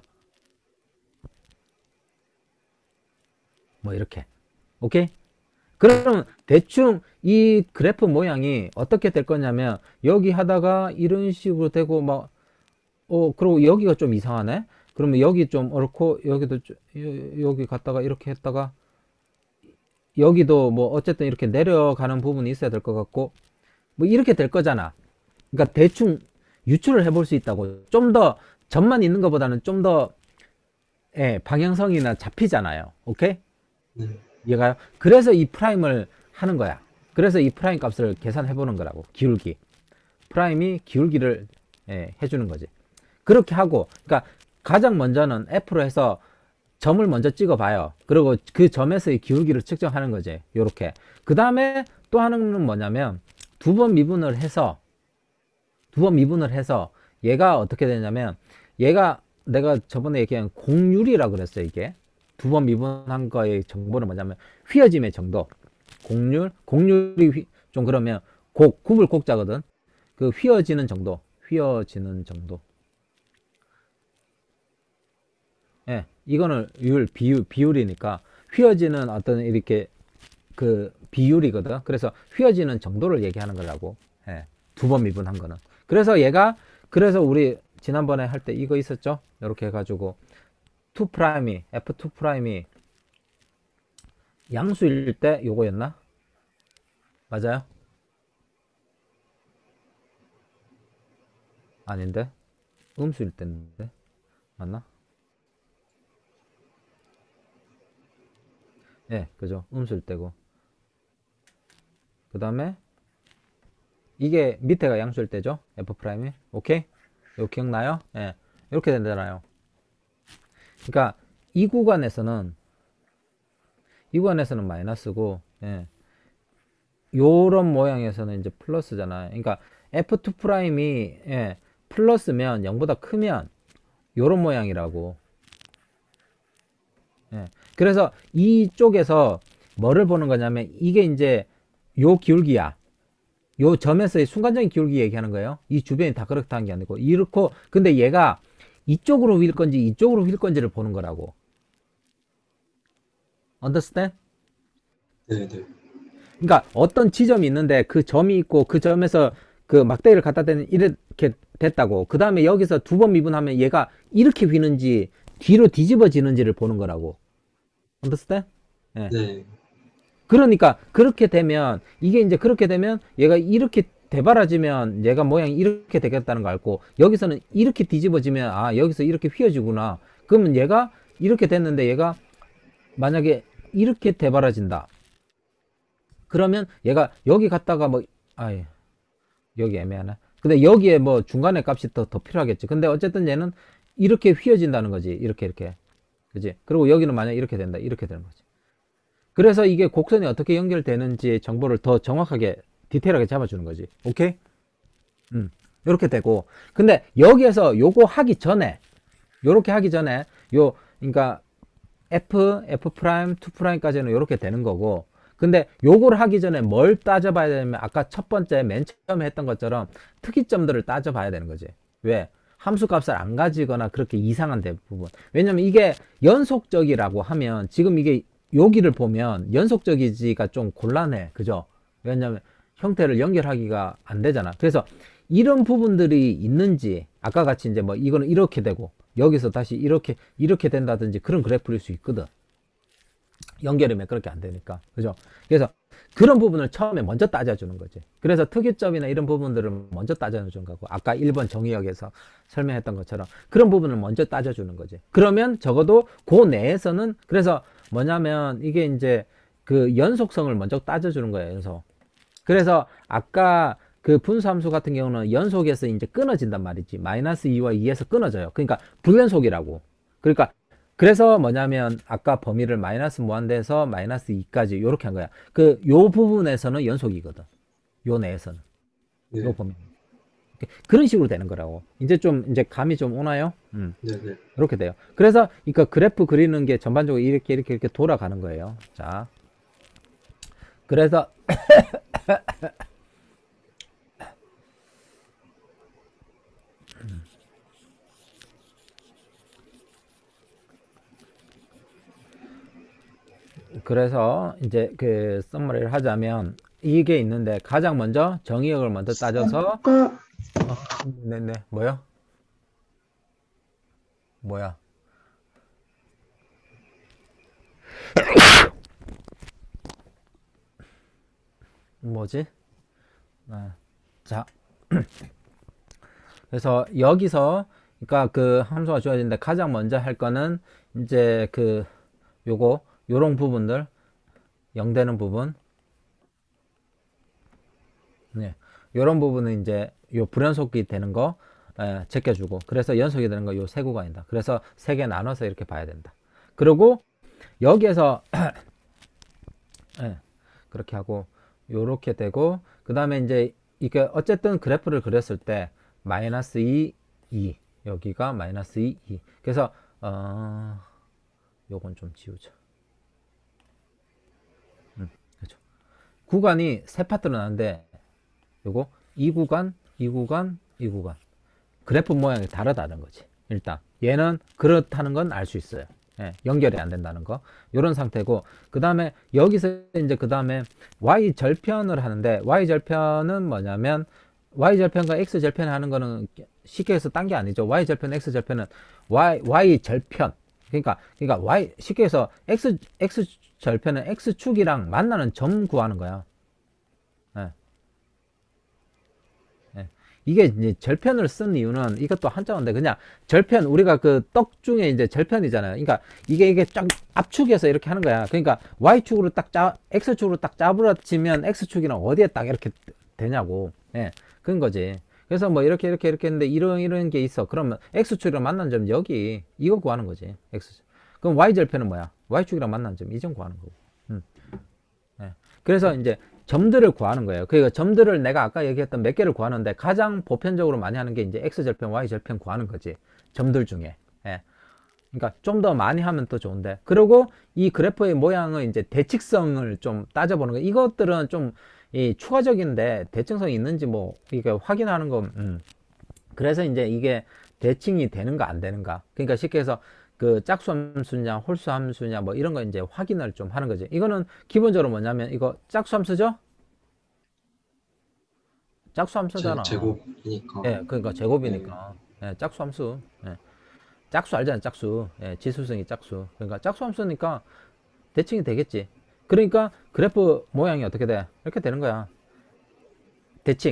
뭐 이렇게. 오케이? 그러면 대충 이 그래프 모양이 어떻게 될 거냐면 여기 하다가 이런 식으로 되고 막 그리고 여기가 좀 이상하네. 그러면 여기 좀 그렇고 여기도 여기 갔다가 이렇게 했다가 여기도 뭐 어쨌든 이렇게 내려가는 부분이 있어야 될 것 같고 뭐 이렇게 될 거잖아. 그러니까 대충 유추를 해볼 수 있다고. 좀 더 점만 있는 것보다는 좀 더 방향성이나 잡히잖아요. 오케이? 네. 이해가요? 그래서 이 프라임을 하는 거야. 그래서 이 프라임 값을 계산해 보는 거라고. 기울기. 프라임이 기울기를 해주는 거지. 그렇게 하고, 그러니까 가장 먼저는 F로 해서 점을 먼저 찍어 봐요. 그리고 그 점에서의 기울기를 측정하는 거지. 요렇게. 그 다음에 또 하나는 뭐냐면 두 번 미분을 해서 얘가 어떻게 되냐면, 얘가 내가 저번에 얘기한 공률이라고 그랬어요. 이게 두 번 미분한 거의 정보는 뭐냐면 휘어짐의 정도. 공률이 좀 그러면 굽을 곡자거든. 그 휘어지는 정도. 예, 이거는 비율이니까 휘어지는 어떤 이렇게 그 비율이거든. 그래서 휘어지는 정도를 얘기하는 거라고. 예, 두 번 미분한 거는. 그래서 우리 지난번에 할 때 이거 있었죠? 이렇게 해가지고 F2'이 양수일 때 요거였나? 맞아요? 아닌데? 음수일 때인데? 맞나? 예, 그죠. 음수일 때고. 그 다음에 이게 밑에가 양수일 때죠. F'이. 오케이? 이거 기억나요? 예. 이렇게 된다나요. 그러니까 이 구간에서는 마이너스고, 예. 요런 모양에서는 이제 플러스잖아요. 그러니까 F2'이 플러스면 0보다 크면 요런 모양이라고. 예. 그래서 이쪽에서 뭐를 보는 거냐면, 이게 이제 요 기울기야. 요 점에서의 순간적인 기울기 얘기하는 거예요. 이 주변이 다 그렇다는 게 아니고, 이렇고, 근데 얘가 이쪽으로 휠 건지 이쪽으로 휠 건지를 보는 거라고. Understand? 네, 네. 그러니까 어떤 지점이 있는데 그 점이 있고 그 점에서 그 막대기를 갖다 대는 이렇게 됐다고. 그 다음에 여기서 두 번 미분하면 얘가 이렇게 휘는지 뒤로 뒤집어지는지를 보는 거라고. Understand? 예. 네. 그러니까 그렇게 되면, 이게 이제 그렇게 되면 얘가 이렇게 대바라지면 얘가 모양이 이렇게 되겠다는 거 알고, 여기서는 이렇게 뒤집어지면 아 여기서 이렇게 휘어지구나. 그러면 얘가 이렇게 됐는데 얘가 만약에 이렇게 대바라진다. 그러면 얘가 여기 갔다가 뭐 아예 여기 애매하나? 근데 여기에 뭐 중간에 값이 더 필요하겠지. 근데 어쨌든 얘는 이렇게 휘어진다는 거지. 이렇게 그지? 그리고 여기는 만약 이렇게 된다. 이렇게 되는 거지. 그래서 이게 곡선이 어떻게 연결되는지 정보를 더 정확하게 디테일하게 잡아주는 거지. 오케이? 이렇게 되고, 근데 여기에서 요거 하기 전에, 요렇게 하기 전에 그러니까 F', 2'까지는 요렇게 되는 거고, 근데 요거를 하기 전에 뭘 따져봐야 되냐면, 아까 첫 번째 맨 처음에 했던 것처럼 특이점들을 따져봐야 되는 거지. 왜? 함수 값을 안 가지거나 그렇게 이상한 부분. 왜냐면 이게 연속적이라고 하면, 지금 이게 여기를 보면 연속적이지가 좀 곤란해. 그죠? 왜냐면 형태를 연결하기가 안 되잖아. 그래서 이런 부분들이 있는지, 아까 같이 이제 뭐 이거는 이렇게 되고 여기서 다시 이렇게 된다든지 그런 그래프일 수 있거든. 연결이면 그렇게 안 되니까. 그죠? 그래서 그런 부분을 처음에 먼저 따져주는 거지. 그래서 특이점이나 이런 부분들을 먼저 따져주는 거고, 아까 1번 정의역에서 설명했던 것처럼 그런 부분을 먼저 따져주는 거지. 그러면 적어도 그 내에서는, 그래서 뭐냐면 이게 이제 그 연속성을 먼저 따져주는 거예요. 연속. 그래서 아까 그 분수함수 같은 경우는 연속에서 이제 끊어진단 말이지. 마이너스 2와 2에서 끊어져요. 그러니까 불연속이라고. 그러니까 그래서 뭐냐면 아까 범위를 마이너스 무한대에서 마이너스 2까지 이렇게 한 거야. 요 부분에서는 연속이거든. 요 내에서는. 네. 요 범위. 그런 식으로 되는 거라고. 이제 감이 좀 오나요? 네, 네. 이렇게 돼요. 그래서 그러니까 그래프 그리는 게 전반적으로 이렇게 돌아가는 거예요. 자. 그래서 이제 그 썸머리를 하자면 이게 있는데, 가장 먼저 정의역을 먼저 따져서 네네. 뭐야? 뭐지? 자 그래서 여기서 그러니까 그 함수가 주어지는데 가장 먼저 할 거는 이제 그 요런 부분들 0 되는 부분, 네, 요런 부분은 이제 요 불연속이 되는 거 제껴주고, 그래서 연속이 되는 거 요 세 구간이다. 그래서 세 개 나눠서 이렇게 봐야 된다. 그리고 여기에서 예, 그렇게 하고 요렇게 되고, 그 다음에 이제 이게 어쨌든 그래프를 그렸을 때 마이너스 2, 2 여기가 마이너스 2, 2 그래서 요건 좀 지우자. 그렇죠. 구간이 세 파트로 나는데 요거 이 구간, 이 구간, 이 구간 그래프 모양이 다르다는 거지. 일단 얘는 그렇다는 건 알 수 있어요. 예, 연결이 안 된다는 거. 요런 상태고, 그 다음에 여기서 이제 그 다음에 y 절편을 하는데, y 절편은 뭐냐면 y 절편과 x 절편 하는 거는 쉽게 해서 딴 게 아니죠. y 절편, x 절편은 y 절편. 그러니까 y 쉽게 해서 x 절편은 x축이랑 만나는 점 구하는 거야. 예. 예. 이게 이제 절편을 쓴 이유는 이것도 한자어인데, 그냥 절편, 우리가 그 떡 중에 이제 절편이잖아요. 그러니까 이게 쫙 압축해서 이렇게 하는 거야. 그러니까 y축으로 x축으로 딱 짜부러치면 x축이랑 어디에 딱 이렇게 되냐고. 예. 그런 거지. 그래서 뭐 이렇게 했는데 이런 게 있어. 그러면 x축이랑 만난 점 여기 이거 구하는 거지. x축. 그럼 y절편은 뭐야? y축이랑 만난 점 이 점 구하는 거고. 예. 그래서 이제 점들을 구하는 거예요. 그러니까 점들을 내가 아까 얘기했던 몇 개를 구하는데 가장 보편적으로 많이 하는 게 이제 x절편, y절편 구하는 거지. 점들 중에. 예. 그러니까 좀 더 많이 하면 또 좋은데. 그리고 이 그래프의 모양을 이제 대칭성을 좀 따져보는 거. 이것들은 좀 추가적인데 대칭성이 있는지 뭐 이게 확인하는 거. 그래서 이제 이게 대칭이 되는가 안 되는가. 그러니까 쉽게 해서 그 짝수 함수냐 홀수 함수냐 뭐 이런 거 이제 확인을 좀 하는 거지. 이거는 기본적으로 뭐냐면 이거 짝수 함수죠? 짝수 함수잖아. 제곱이니까. 예, 그러니까 제곱이니까. 예, 짝수 함수. 예. 짝수 알잖아, 짝수. 예, 지수성이 짝수. 그러니까 짝수 함수니까 대칭이 되겠지. 그러니까 그래프 모양이 어떻게 돼? 이렇게 되는 거야. 대칭.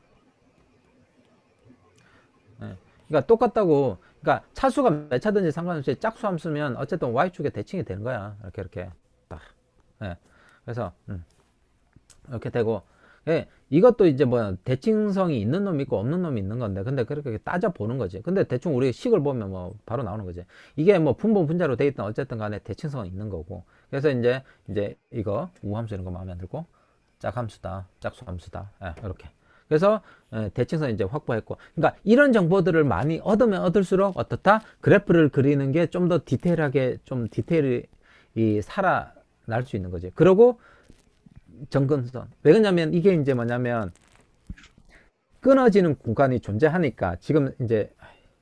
예. 그러니까 똑같다고. 그러니까 차수가 몇 차든지 상관없이 짝수 함수면 어쨌든 y축에 대칭이 되는 거야. 이렇게 딱. 예. 그래서 이렇게 되고, 예, 이것도 이제 뭐 대칭성이 있는 놈이 있고 없는 놈이 있는 건데, 근데 그렇게 따져 보는 거지. 근데 대충 우리 식을 보면 뭐 바로 나오는 거지. 이게 뭐 분본 분자로 돼 있든 어쨌든 간에 대칭성은 있는 거고. 그래서 이제 이거 우함수 이런 거 마음에 안 들고 짝함수다, 짝수함수다, 예, 이렇게. 그래서 대칭성 이제 확보했고, 그러니까 이런 정보들을 많이 얻으면 얻을수록 어떻다? 그래프를 그리는 게 좀 더 디테일하게, 좀 디테일이 살아날 수 있는 거지. 그리고 정근선. 왜 그러냐면 이게 이제 뭐냐면 끊어지는 구간이 존재하니까 지금 이제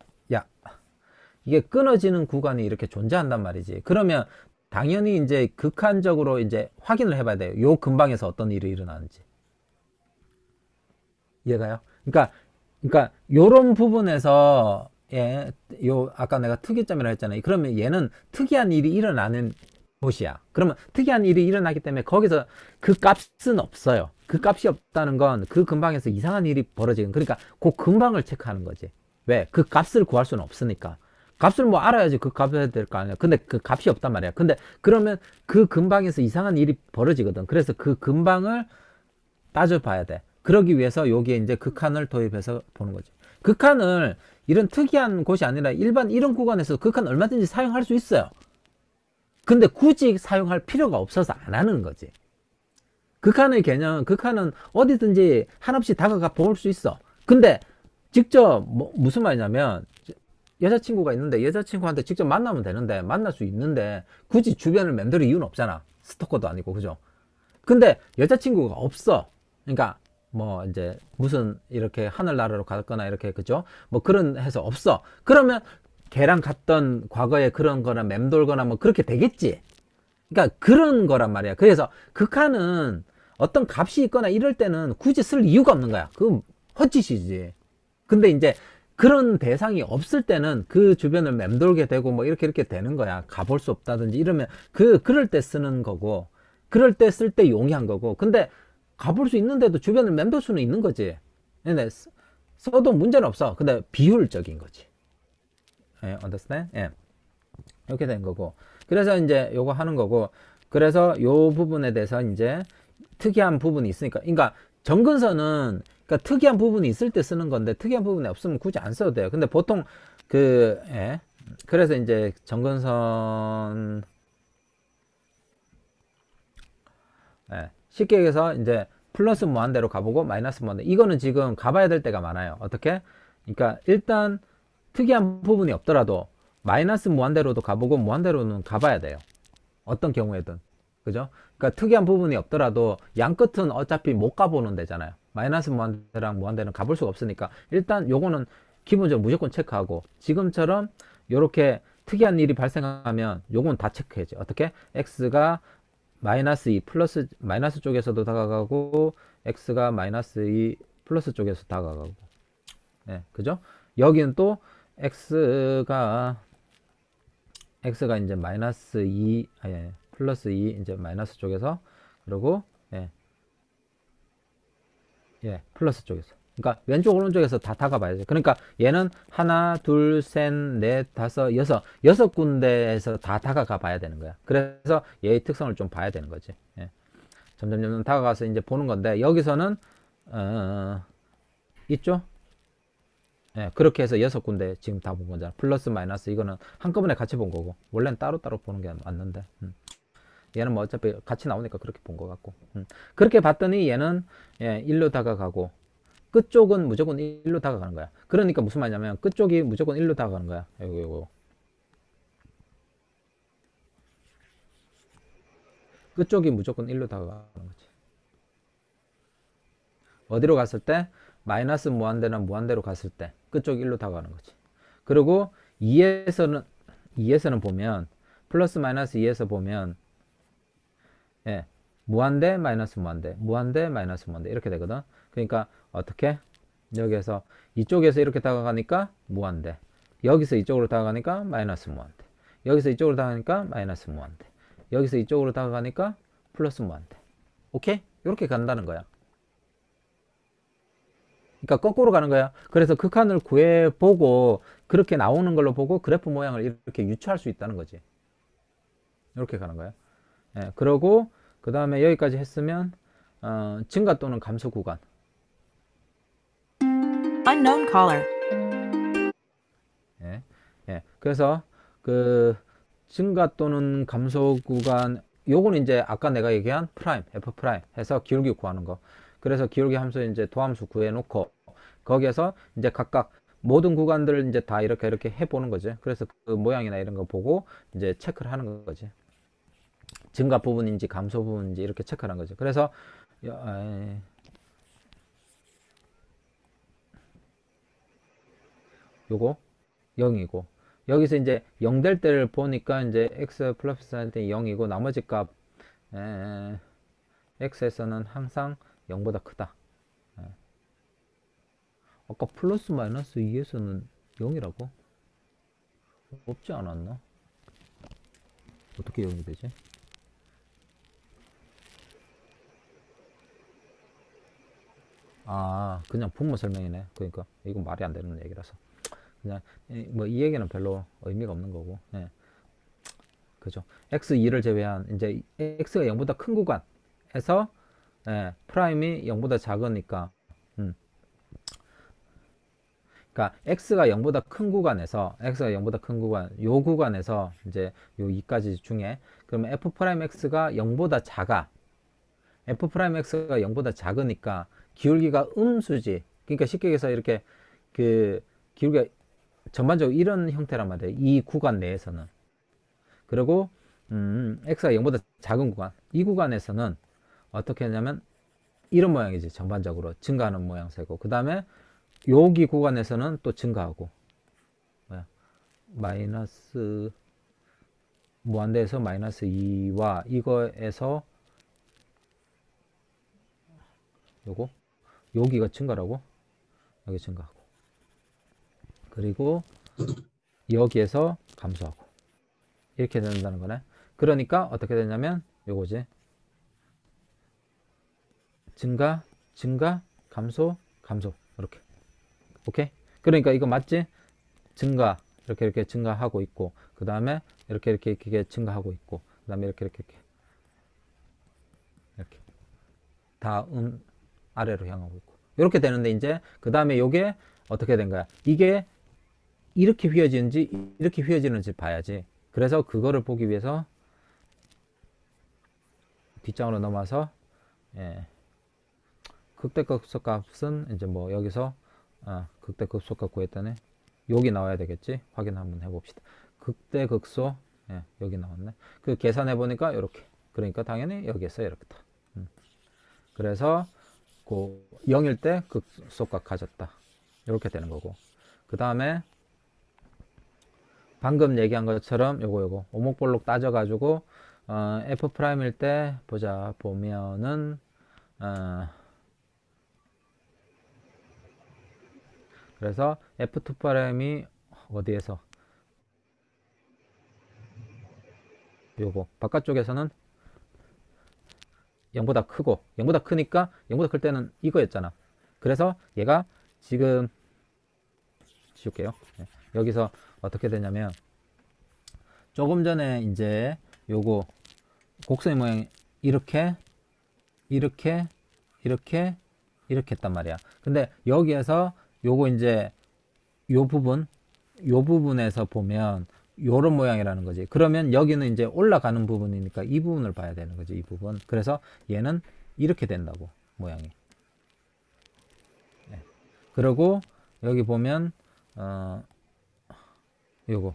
이게 끊어지는 구간이 이렇게 존재한단 말이지. 그러면 당연히 이제 극한적으로 이제 확인을 해봐야 돼요. 요 근방에서 어떤 일이 일어나는지. 이해가요? 그러니까 요런 부분에서 아까 내가 특이점이라고 했잖아요. 그러면 얘는 특이한 일이 일어나는 곳이야. 그러면 특이한 일이 일어나기 때문에 거기서 그 값은 없어요. 그 값이 없다는 건 그 근방에서 이상한 일이 벌어지는, 그러니까 그 근방을 체크하는 거지. 왜? 그 값을 구할 수는 없으니까. 값을 뭐 알아야지 그 값을 해야 될 거 아니야. 근데 그 값이 없단 말이야. 근데 그러면 그 근방에서 이상한 일이 벌어지거든. 그래서 그 근방을 따져봐야 돼. 그러기 위해서 여기에 이제 극한을 도입해서 보는 거지. 극한을 이런 특이한 곳이 아니라 일반 이런 구간에서 극한 얼마든지 사용할 수 있어요. 근데 굳이 사용할 필요가 없어서 안 하는 거지. 극한의 개념, 극한은 어디든지 한없이 다가가 볼 수 있어. 근데 직접 무슨 말이냐면 여자친구가 있는데 여자친구한테 직접 만나면 되는데, 만날 수 있는데 굳이 주변을 맴돌 이유는 없잖아. 스토커도 아니고, 그죠? 근데 여자친구가 없어. 그러니까 뭐 이제 무슨 이렇게 하늘나라로 갔거나 이렇게, 그죠? 뭐 그런 해서 없어. 그러면 걔랑 갔던 과거에 그런 거나 맴돌거나 뭐 그렇게 되겠지. 그러니까 그런 거란 말이야. 그래서 극한은 어떤 값이 있거나 이럴 때는 굳이 쓸 이유가 없는 거야. 그건 헛짓이지. 근데 이제 그런 대상이 없을 때는 그 주변을 맴돌게 되고 뭐 이렇게 되는 거야. 가볼 수 없다든지 이러면 그럴 때 쓰는 거고, 그럴 때 쓸 때 용이한 거고. 근데 가볼 수 있는데도 주변을 맴돌 수는 있는 거지. 근데 써도 문제는 없어. 근데 비효율적인 거지. 예, understand? 예. 이렇게 된 거고. 그래서 이제 요거 하는 거고. 그래서 요 부분에 대해서 이제 특이한 부분이 있으니까. 그러니까 정근선은 그러니까 특이한 부분이 있을 때 쓰는 건데 특이한 부분이 없으면 굳이 안 써도 돼요. 근데 보통 예. 그래서 이제 정근선 예. 쉽게 얘기해서 이제 플러스 무한대로 가보고 마이너스 무한대. 이거는 지금 가봐야 될 때가 많아요. 어떻게? 그러니까 일단 특이한 부분이 없더라도 마이너스 무한대로도 가보고 무한대로는 가봐야 돼요. 어떤 경우에든. 그죠? 그러니까 특이한 부분이 없더라도 양 끝은 어차피 못 가보는 데잖아요. 마이너스 무한대랑 무한대는 가볼 수가 없으니까 일단 요거는 기본적으로 무조건 체크하고 지금처럼 요렇게 특이한 일이 발생하면 요건 다 체크해야지. 어떻게? x가 마이너스 2 플러스 마이너스 쪽에서도 다가가고 x가 마이너스 2 플러스 쪽에서 다가가고 예, 그죠? 여기는 또 x가 이제 마이너스 2 아니 플러스 2 이제 마이너스 쪽에서 그리고 예, 플러스 쪽에서 그러니까 왼쪽 오른쪽에서 다 다가봐야죠. 그러니까 얘는 하나 둘 셋 넷 다섯 여섯 군데에서 다 다가가 봐야 되는 거야. 그래서 얘의 특성을 좀 봐야 되는 거지. 예. 점점 다가가서 이제 보는 건데 여기서는 있죠? 예, 그렇게 해서 여섯 군데 지금 다 본 거잖아. 플러스 마이너스 이거는 한꺼번에 같이 본 거고 원래는 따로따로 보는 게 맞는데 얘는 뭐 어차피 같이 나오니까 그렇게 본 것 같고 그렇게 봤더니 얘는 예, 1로 다가가고 끝쪽은 무조건 1로 다가가는 거야. 그러니까 무슨 말이냐면 끝쪽이 무조건 1로 다가가는 거야. 요거 끝쪽이 무조건 1로 다가가는 거지. 어디로 갔을 때? 마이너스 무한대나 무한대로 갔을 때 끝쪽이 1로 다가가는 거지. 그리고 2에서는 보면 플러스 마이너스 2에서 보면 예, 무한대 마이너스 무한대 무한대 마이너스 무한대 이렇게 되거든. 그러니까 어떻게? 여기에서 이쪽에서 이렇게 다가가니까 무한대 여기서 이쪽으로 다가가니까 마이너스 무한대 여기서 이쪽으로 다가가니까 마이너스 무한대 여기서 이쪽으로 다가가니까 플러스 무한대. 오케이? 이렇게 간다는 거야. 그러니까 거꾸로 가는 거야. 그래서 극한을 구해보고 그렇게 나오는 걸로 보고 그래프 모양을 이렇게 유추할 수 있다는 거지. 이렇게 가는 거야. 예, 그러고 그 다음에 여기까지 했으면 증가 또는 감소 구간. Unknown caller. 예, 예. 그래서 그 증가 또는 감소 구간 요거는 이제 아까 내가 얘기한 프라임 f 프라임 해서 기울기 구하는 거. 그래서 기울기 함수 이제 도함수 구해 놓고 거기에서 이제 각각 모든 구간들을 이제 다 이렇게 해보는 거지. 그래서 그 모양이나 이런 거 보고 이제 체크를 하는 거지. 증가 부분인지 감소 부분인지 이렇게 체크하는 거죠. 그래서 요거 0이고 여기서 이제 0 될 때를 보니까 이제 x 플러스 할 때 0이고 나머지 값 x에서는 항상 0보다 크다. 아까 플러스 마이너스 2에서는 0이라고? 없지 않았나? 어떻게 0이 되지? 아, 그냥 분모 설명이네. 그러니까 이건 말이 안 되는 얘기라서 그냥 뭐 이 얘기는 별로 의미가 없는 거고. 예. 그죠? x2를 제외한 이제 x가 0보다 큰 구간에서 예, 프라임이 0보다 작으니까 그러니까 x가 0보다 큰 구간에서 요 구간에서 이제 요 2까지 중에 그러면 f'x가 0보다 작아. f'x가 0보다 작으니까 기울기가 음수지. 그러니까 쉽게 얘기해서 이렇게 그 기울기가 전반적으로 이런 형태란 말이에요. 이 구간 내에서는. 그리고 x가 0보다 작은 구간, 이 구간에서는 어떻게 하냐면 이런 모양이지. 전반적으로 증가하는 모양새고 그 다음에 여기 구간에서는 또 증가하고 뭐야? 마이너스 무한대에서 마이너스 2와 이거에서 요거 여기가 증가라고 여기 증가하고 그리고 여기에서 감소하고 이렇게 된다는 거네. 그러니까 어떻게 되냐면 요거지. 증가 감소 이렇게 오케이? 그러니까 이거 맞지? 증가 이렇게 증가하고 있고 그 다음에 이렇게 증가하고 있고 그 다음에 이렇게 다 아래로 향하고 있고 이렇게 되는데 이제 그 다음에 요게 어떻게 된 거야? 이게 이렇게 휘어지는지 이렇게 휘어지는지 봐야지. 그래서 그거를 보기 위해서 뒷장으로 넘어와서 극대극소값은 이제 뭐 여기서 극대극소값 구했더니 여기 나와야 되겠지. 확인 한번 해봅시다. 극대극소 여기 나왔네. 그 계산해 보니까 이렇게. 그러니까 당연히 여기에서 이렇다. 그래서 그 0일 때 극소값 가졌다. 이렇게 되는 거고. 그 다음에 방금 얘기한 것처럼 요거 오목볼록 따져가지고 F'일 때 보면은 그래서 F2'이 어디에서 요거 바깥쪽에서는 0보다 크고 0보다 크니까 0보다 클 때는 이거였잖아. 그래서 얘가 지금 지울게요. 여기서 어떻게 되냐면 조금 전에 이제 요거 곡선의 모양이 이렇게 했단 말이야. 근데 여기에서 요거 이제 요 부분에서 보면 요런 모양이라는 거지. 그러면 여기는 이제 올라가는 부분이니까 이 부분을 봐야 되는 거지. 이 부분. 그래서 얘는 이렇게 된다고 모양이. 그리고 여기 보면 요거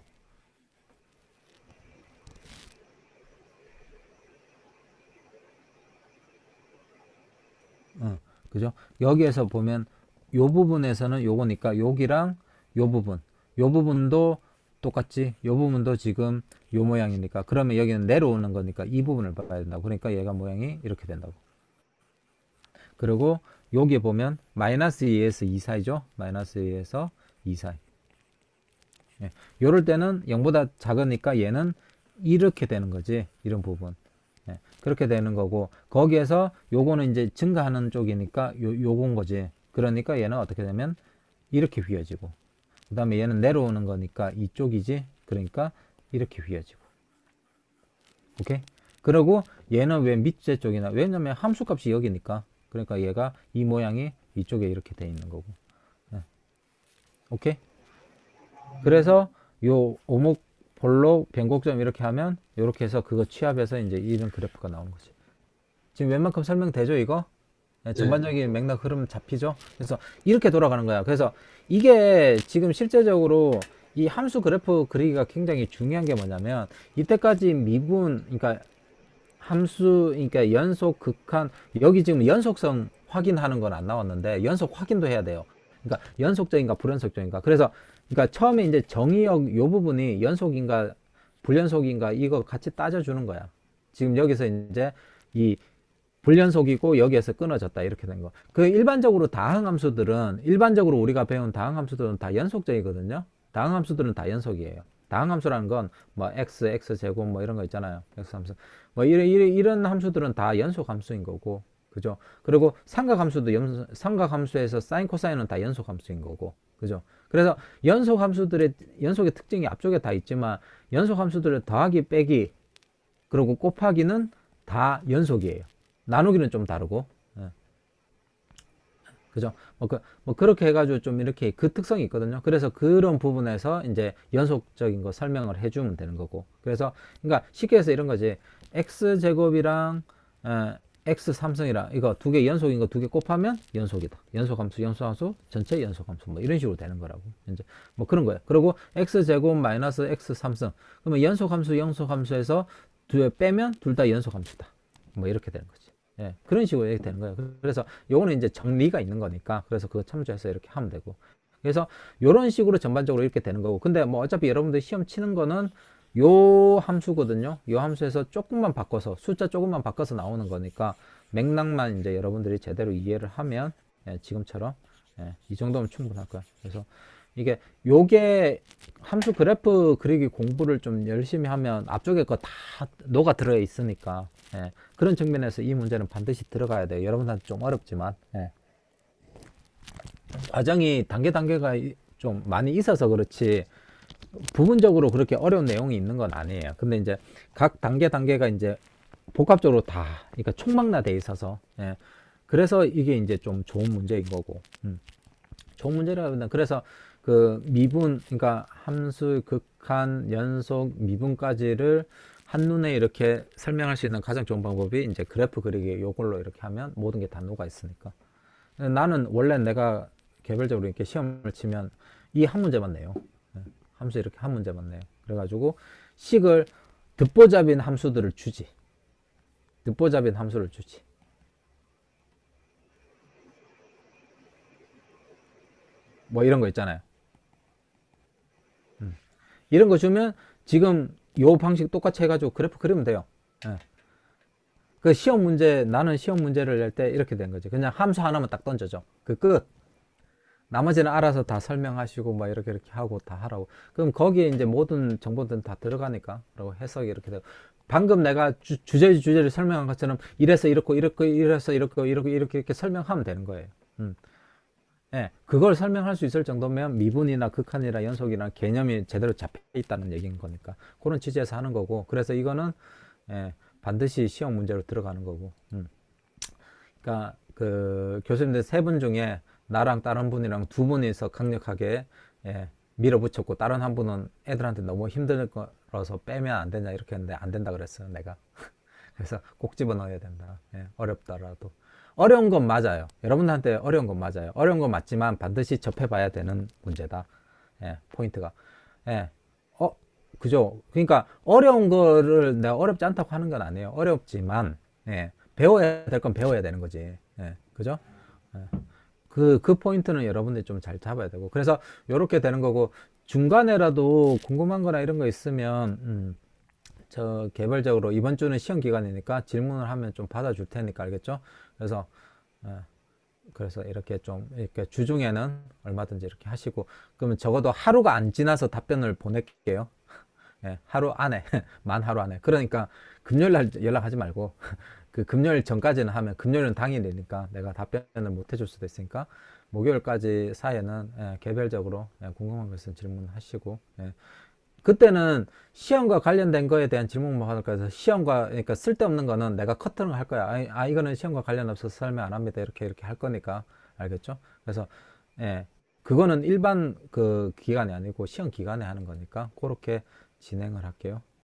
그죠? 여기에서 보면 요 부분에서는 요거니까 여기랑 요 부분도 똑같지. 요 부분도 지금 요 모양이니까 그러면 여기는 내려오는 거니까 이 부분을 봐야 된다고. 그러니까 얘가 모양이 이렇게 된다고. 그리고 여기 보면 마이너스 2에서 2 사이죠. 마이너스 2에서 2 사이. 요럴 때는 0보다 작으니까 얘는 이렇게 되는 거지. 이런 부분. 그렇게 되는 거고 거기에서 요거는 이제 증가하는 쪽이니까 요건 거지. 그러니까 얘는 어떻게 되면 이렇게 휘어지고 그 다음에 얘는 내려오는 거니까 이쪽이지. 그러니까 이렇게 휘어지고 오케이. 그리고 얘는 왜 밑에 쪽이나 왜냐면 함수값이 여기니까 그러니까 얘가 이 모양이 이쪽에 이렇게 돼 있는 거고 오케이. 그래서 요 오목볼록 변곡점 이렇게 하면 이렇게 해서 그거 취합해서 이제 이런 그래프가 나오는 거지. 지금 웬만큼 설명되죠 이거? 전반적인 맥락 흐름 잡히죠? 그래서 이렇게 돌아가는 거야. 그래서 이게 지금 실제적으로 이 함수 그래프 그리기가 굉장히 중요한 게 뭐냐면 이때까지 미분 그러니까 함수 그러니까 연속 극한 여기 지금 연속성 확인하는 건 안 나왔는데 연속 확인도 해야 돼요. 그러니까 연속적인가 불연속적인가. 그래서 그러니까 처음에 이제 정의역 요 부분이 연속인가 불연속인가 이거 같이 따져주는 거야. 지금 여기서 이제 이 불연속이고 여기에서 끊어졌다 이렇게 된 거. 그 일반적으로 다항함수들은 일반적으로 우리가 배운 다항함수들은 다 연속적이거든요. 다항함수들은 다 연속이에요. 다항함수라는 건 뭐 x 제곱 뭐 이런 거 있잖아요. x 함수 뭐 이런 함수들은 다 연속함수인 거고 그죠. 그리고 삼각함수에서 사인 코사인은 다 연속함수인 거고 그죠. 그래서 연속함수들의 연속의 특징이 앞쪽에 다 있지만 연속함수들의 더하기 빼기 그리고 곱하기는 다 연속이에요. 나누기는 좀 다르고 그죠. 뭐 그렇게 해가지고 좀 이렇게 그 특성이 있거든요. 그래서 그런 부분에서 이제 연속적인 거 설명을 해주면 되는 거고. 그래서 그러니까 쉽게 해서 이런 거지. x 제곱이랑 x 삼성이랑 이거 두 개 연속인 거 두 개 곱하면 연속이다. 연속함수 전체 연속함수 뭐 이런 식으로 되는 거라고. 이제 뭐 그런 거예요. 그리고 x 제곱 마이너스 x 삼성 그러면 연속함수에서 두 개 빼면 둘 다 연속함수다. 뭐 이렇게 되는 거지. 그런 식으로 이렇게 되는 거예요. 그래서 요거는 이제 정리가 있는 거니까 그래서 그거 참조해서 이렇게 하면 되고 그래서 요런 식으로 전반적으로 이렇게 되는 거고 근데 뭐 어차피 여러분들 시험 치는 거는 요 함수거든요. 요 함수에서 조금만 바꿔서 숫자 조금만 바꿔서 나오는 거니까 맥락만 이제 여러분들이 제대로 이해를 하면 지금처럼 이 정도면 충분할 거야. 그래서 이게 요게 함수 그래프 그리기 공부를 좀 열심히 하면 앞쪽에 거 다 녹아 들어 있으니까 그런 측면에서 이 문제는 반드시 들어가야 돼요. 여러분한테 좀 어렵지만 과정이 단계가 좀 많이 있어서 그렇지 부분적으로 그렇게 어려운 내용이 있는 건 아니에요. 근데 이제 각 단계가 이제 복합적으로 다 그러니까 총망라돼 있어서 예. 그래서 이게 이제 좀 좋은 문제인 거고 좋은 문제라면 그래서 그 미분 그러니까 함수 극한 연속 미분까지를 한눈에 이렇게 설명할 수 있는 가장 좋은 방법이 이제 그래프 그리기 요걸로 이렇게 하면 모든 게 다 녹아 있으니까 나는 원래 내가 개별적으로 이렇게 시험을 치면 이 한 문제만 내요. 예. 함수 이렇게 한 문제만 내요. 그래가지고 식을 듣보잡인 함수들을 주지. 듣보잡인 함수를 주지. 뭐 이런 거 있잖아요. 이런 거 주면 지금 요 방식 똑같이 해가지고 그래프 그리면 돼요. 예. 그 시험 문제 나는 시험 문제를 낼 때 이렇게 된 거지. 그냥 함수 하나만 딱 던져줘. 그 끝. 나머지는 알아서 다 설명하시고 막 이렇게 하고 다 하라고. 그럼 거기에 이제 모든 정보들은 다 들어가니까 라고 해석이 이렇게 되고 방금 내가 주제를 설명한 것처럼 이래서 이렇게 설명하면 되는 거예요. 예, 그걸 설명할 수 있을 정도면 미분이나 극한이나 연속이나 개념이 제대로 잡혀 있다는 얘기인 거니까 그런 취지에서 하는 거고 그래서 이거는 예, 반드시 시험 문제로 들어가는 거고 그러니까 그 교수님들 세 분 중에 나랑 다른 분이랑 두 분이서 강력하게 예, 밀어붙였고 다른 한 분은 애들한테 너무 힘들 거라서 빼면 안 되냐 이렇게 했는데 안 된다 그랬어요 내가 그래서 꼭 집어넣어야 된다 예, 어렵더라도 어려운 건 맞아요 여러분들한테 어려운 건 맞아요 어려운 건 맞지만 반드시 접해봐야 되는 문제다 예, 포인트가 예, 그죠 그러니까 어려운 거를 내가 어렵지 않다고 하는 건 아니에요 어렵지만 예, 배워야 될 건 배워야 되는 거지 예, 그죠 예. 그 포인트는 여러분들이 좀 잘 잡아야 되고 그래서 이렇게 되는 거고 중간에라도 궁금한 거나 이런 거 있으면 저 개별적으로 이번 주는 시험 기간이니까 질문을 하면 좀 받아줄 테니까 알겠죠? 그래서 그래서 이렇게 좀 이렇게 주중에는 얼마든지 이렇게 하시고 그러면 적어도 하루가 안 지나서 답변을 보낼게요. 예, 하루 안에 만 하루 안에 그러니까 금요일 날 연락하지 말고 그 금요일 전까지는 하면 금요일은 당일이니까 내가 답변을 못 해줄 수도 있으니까 목요일까지 사이에는 예, 개별적으로 예, 궁금한 거 있으면 질문하시고 예. 그때는 시험과 관련된 거에 대한 질문만 받을 거여서 시험과 그러니까 쓸데없는 거는 내가 커트를 할 거야 이거는 시험과 관련 없어서 설명 안 합니다 이렇게 할 거니까 알겠죠 그래서 예, 그거는 일반 그 기간이 아니고 시험 기간에 하는 거니까 그렇게 진행을 할게요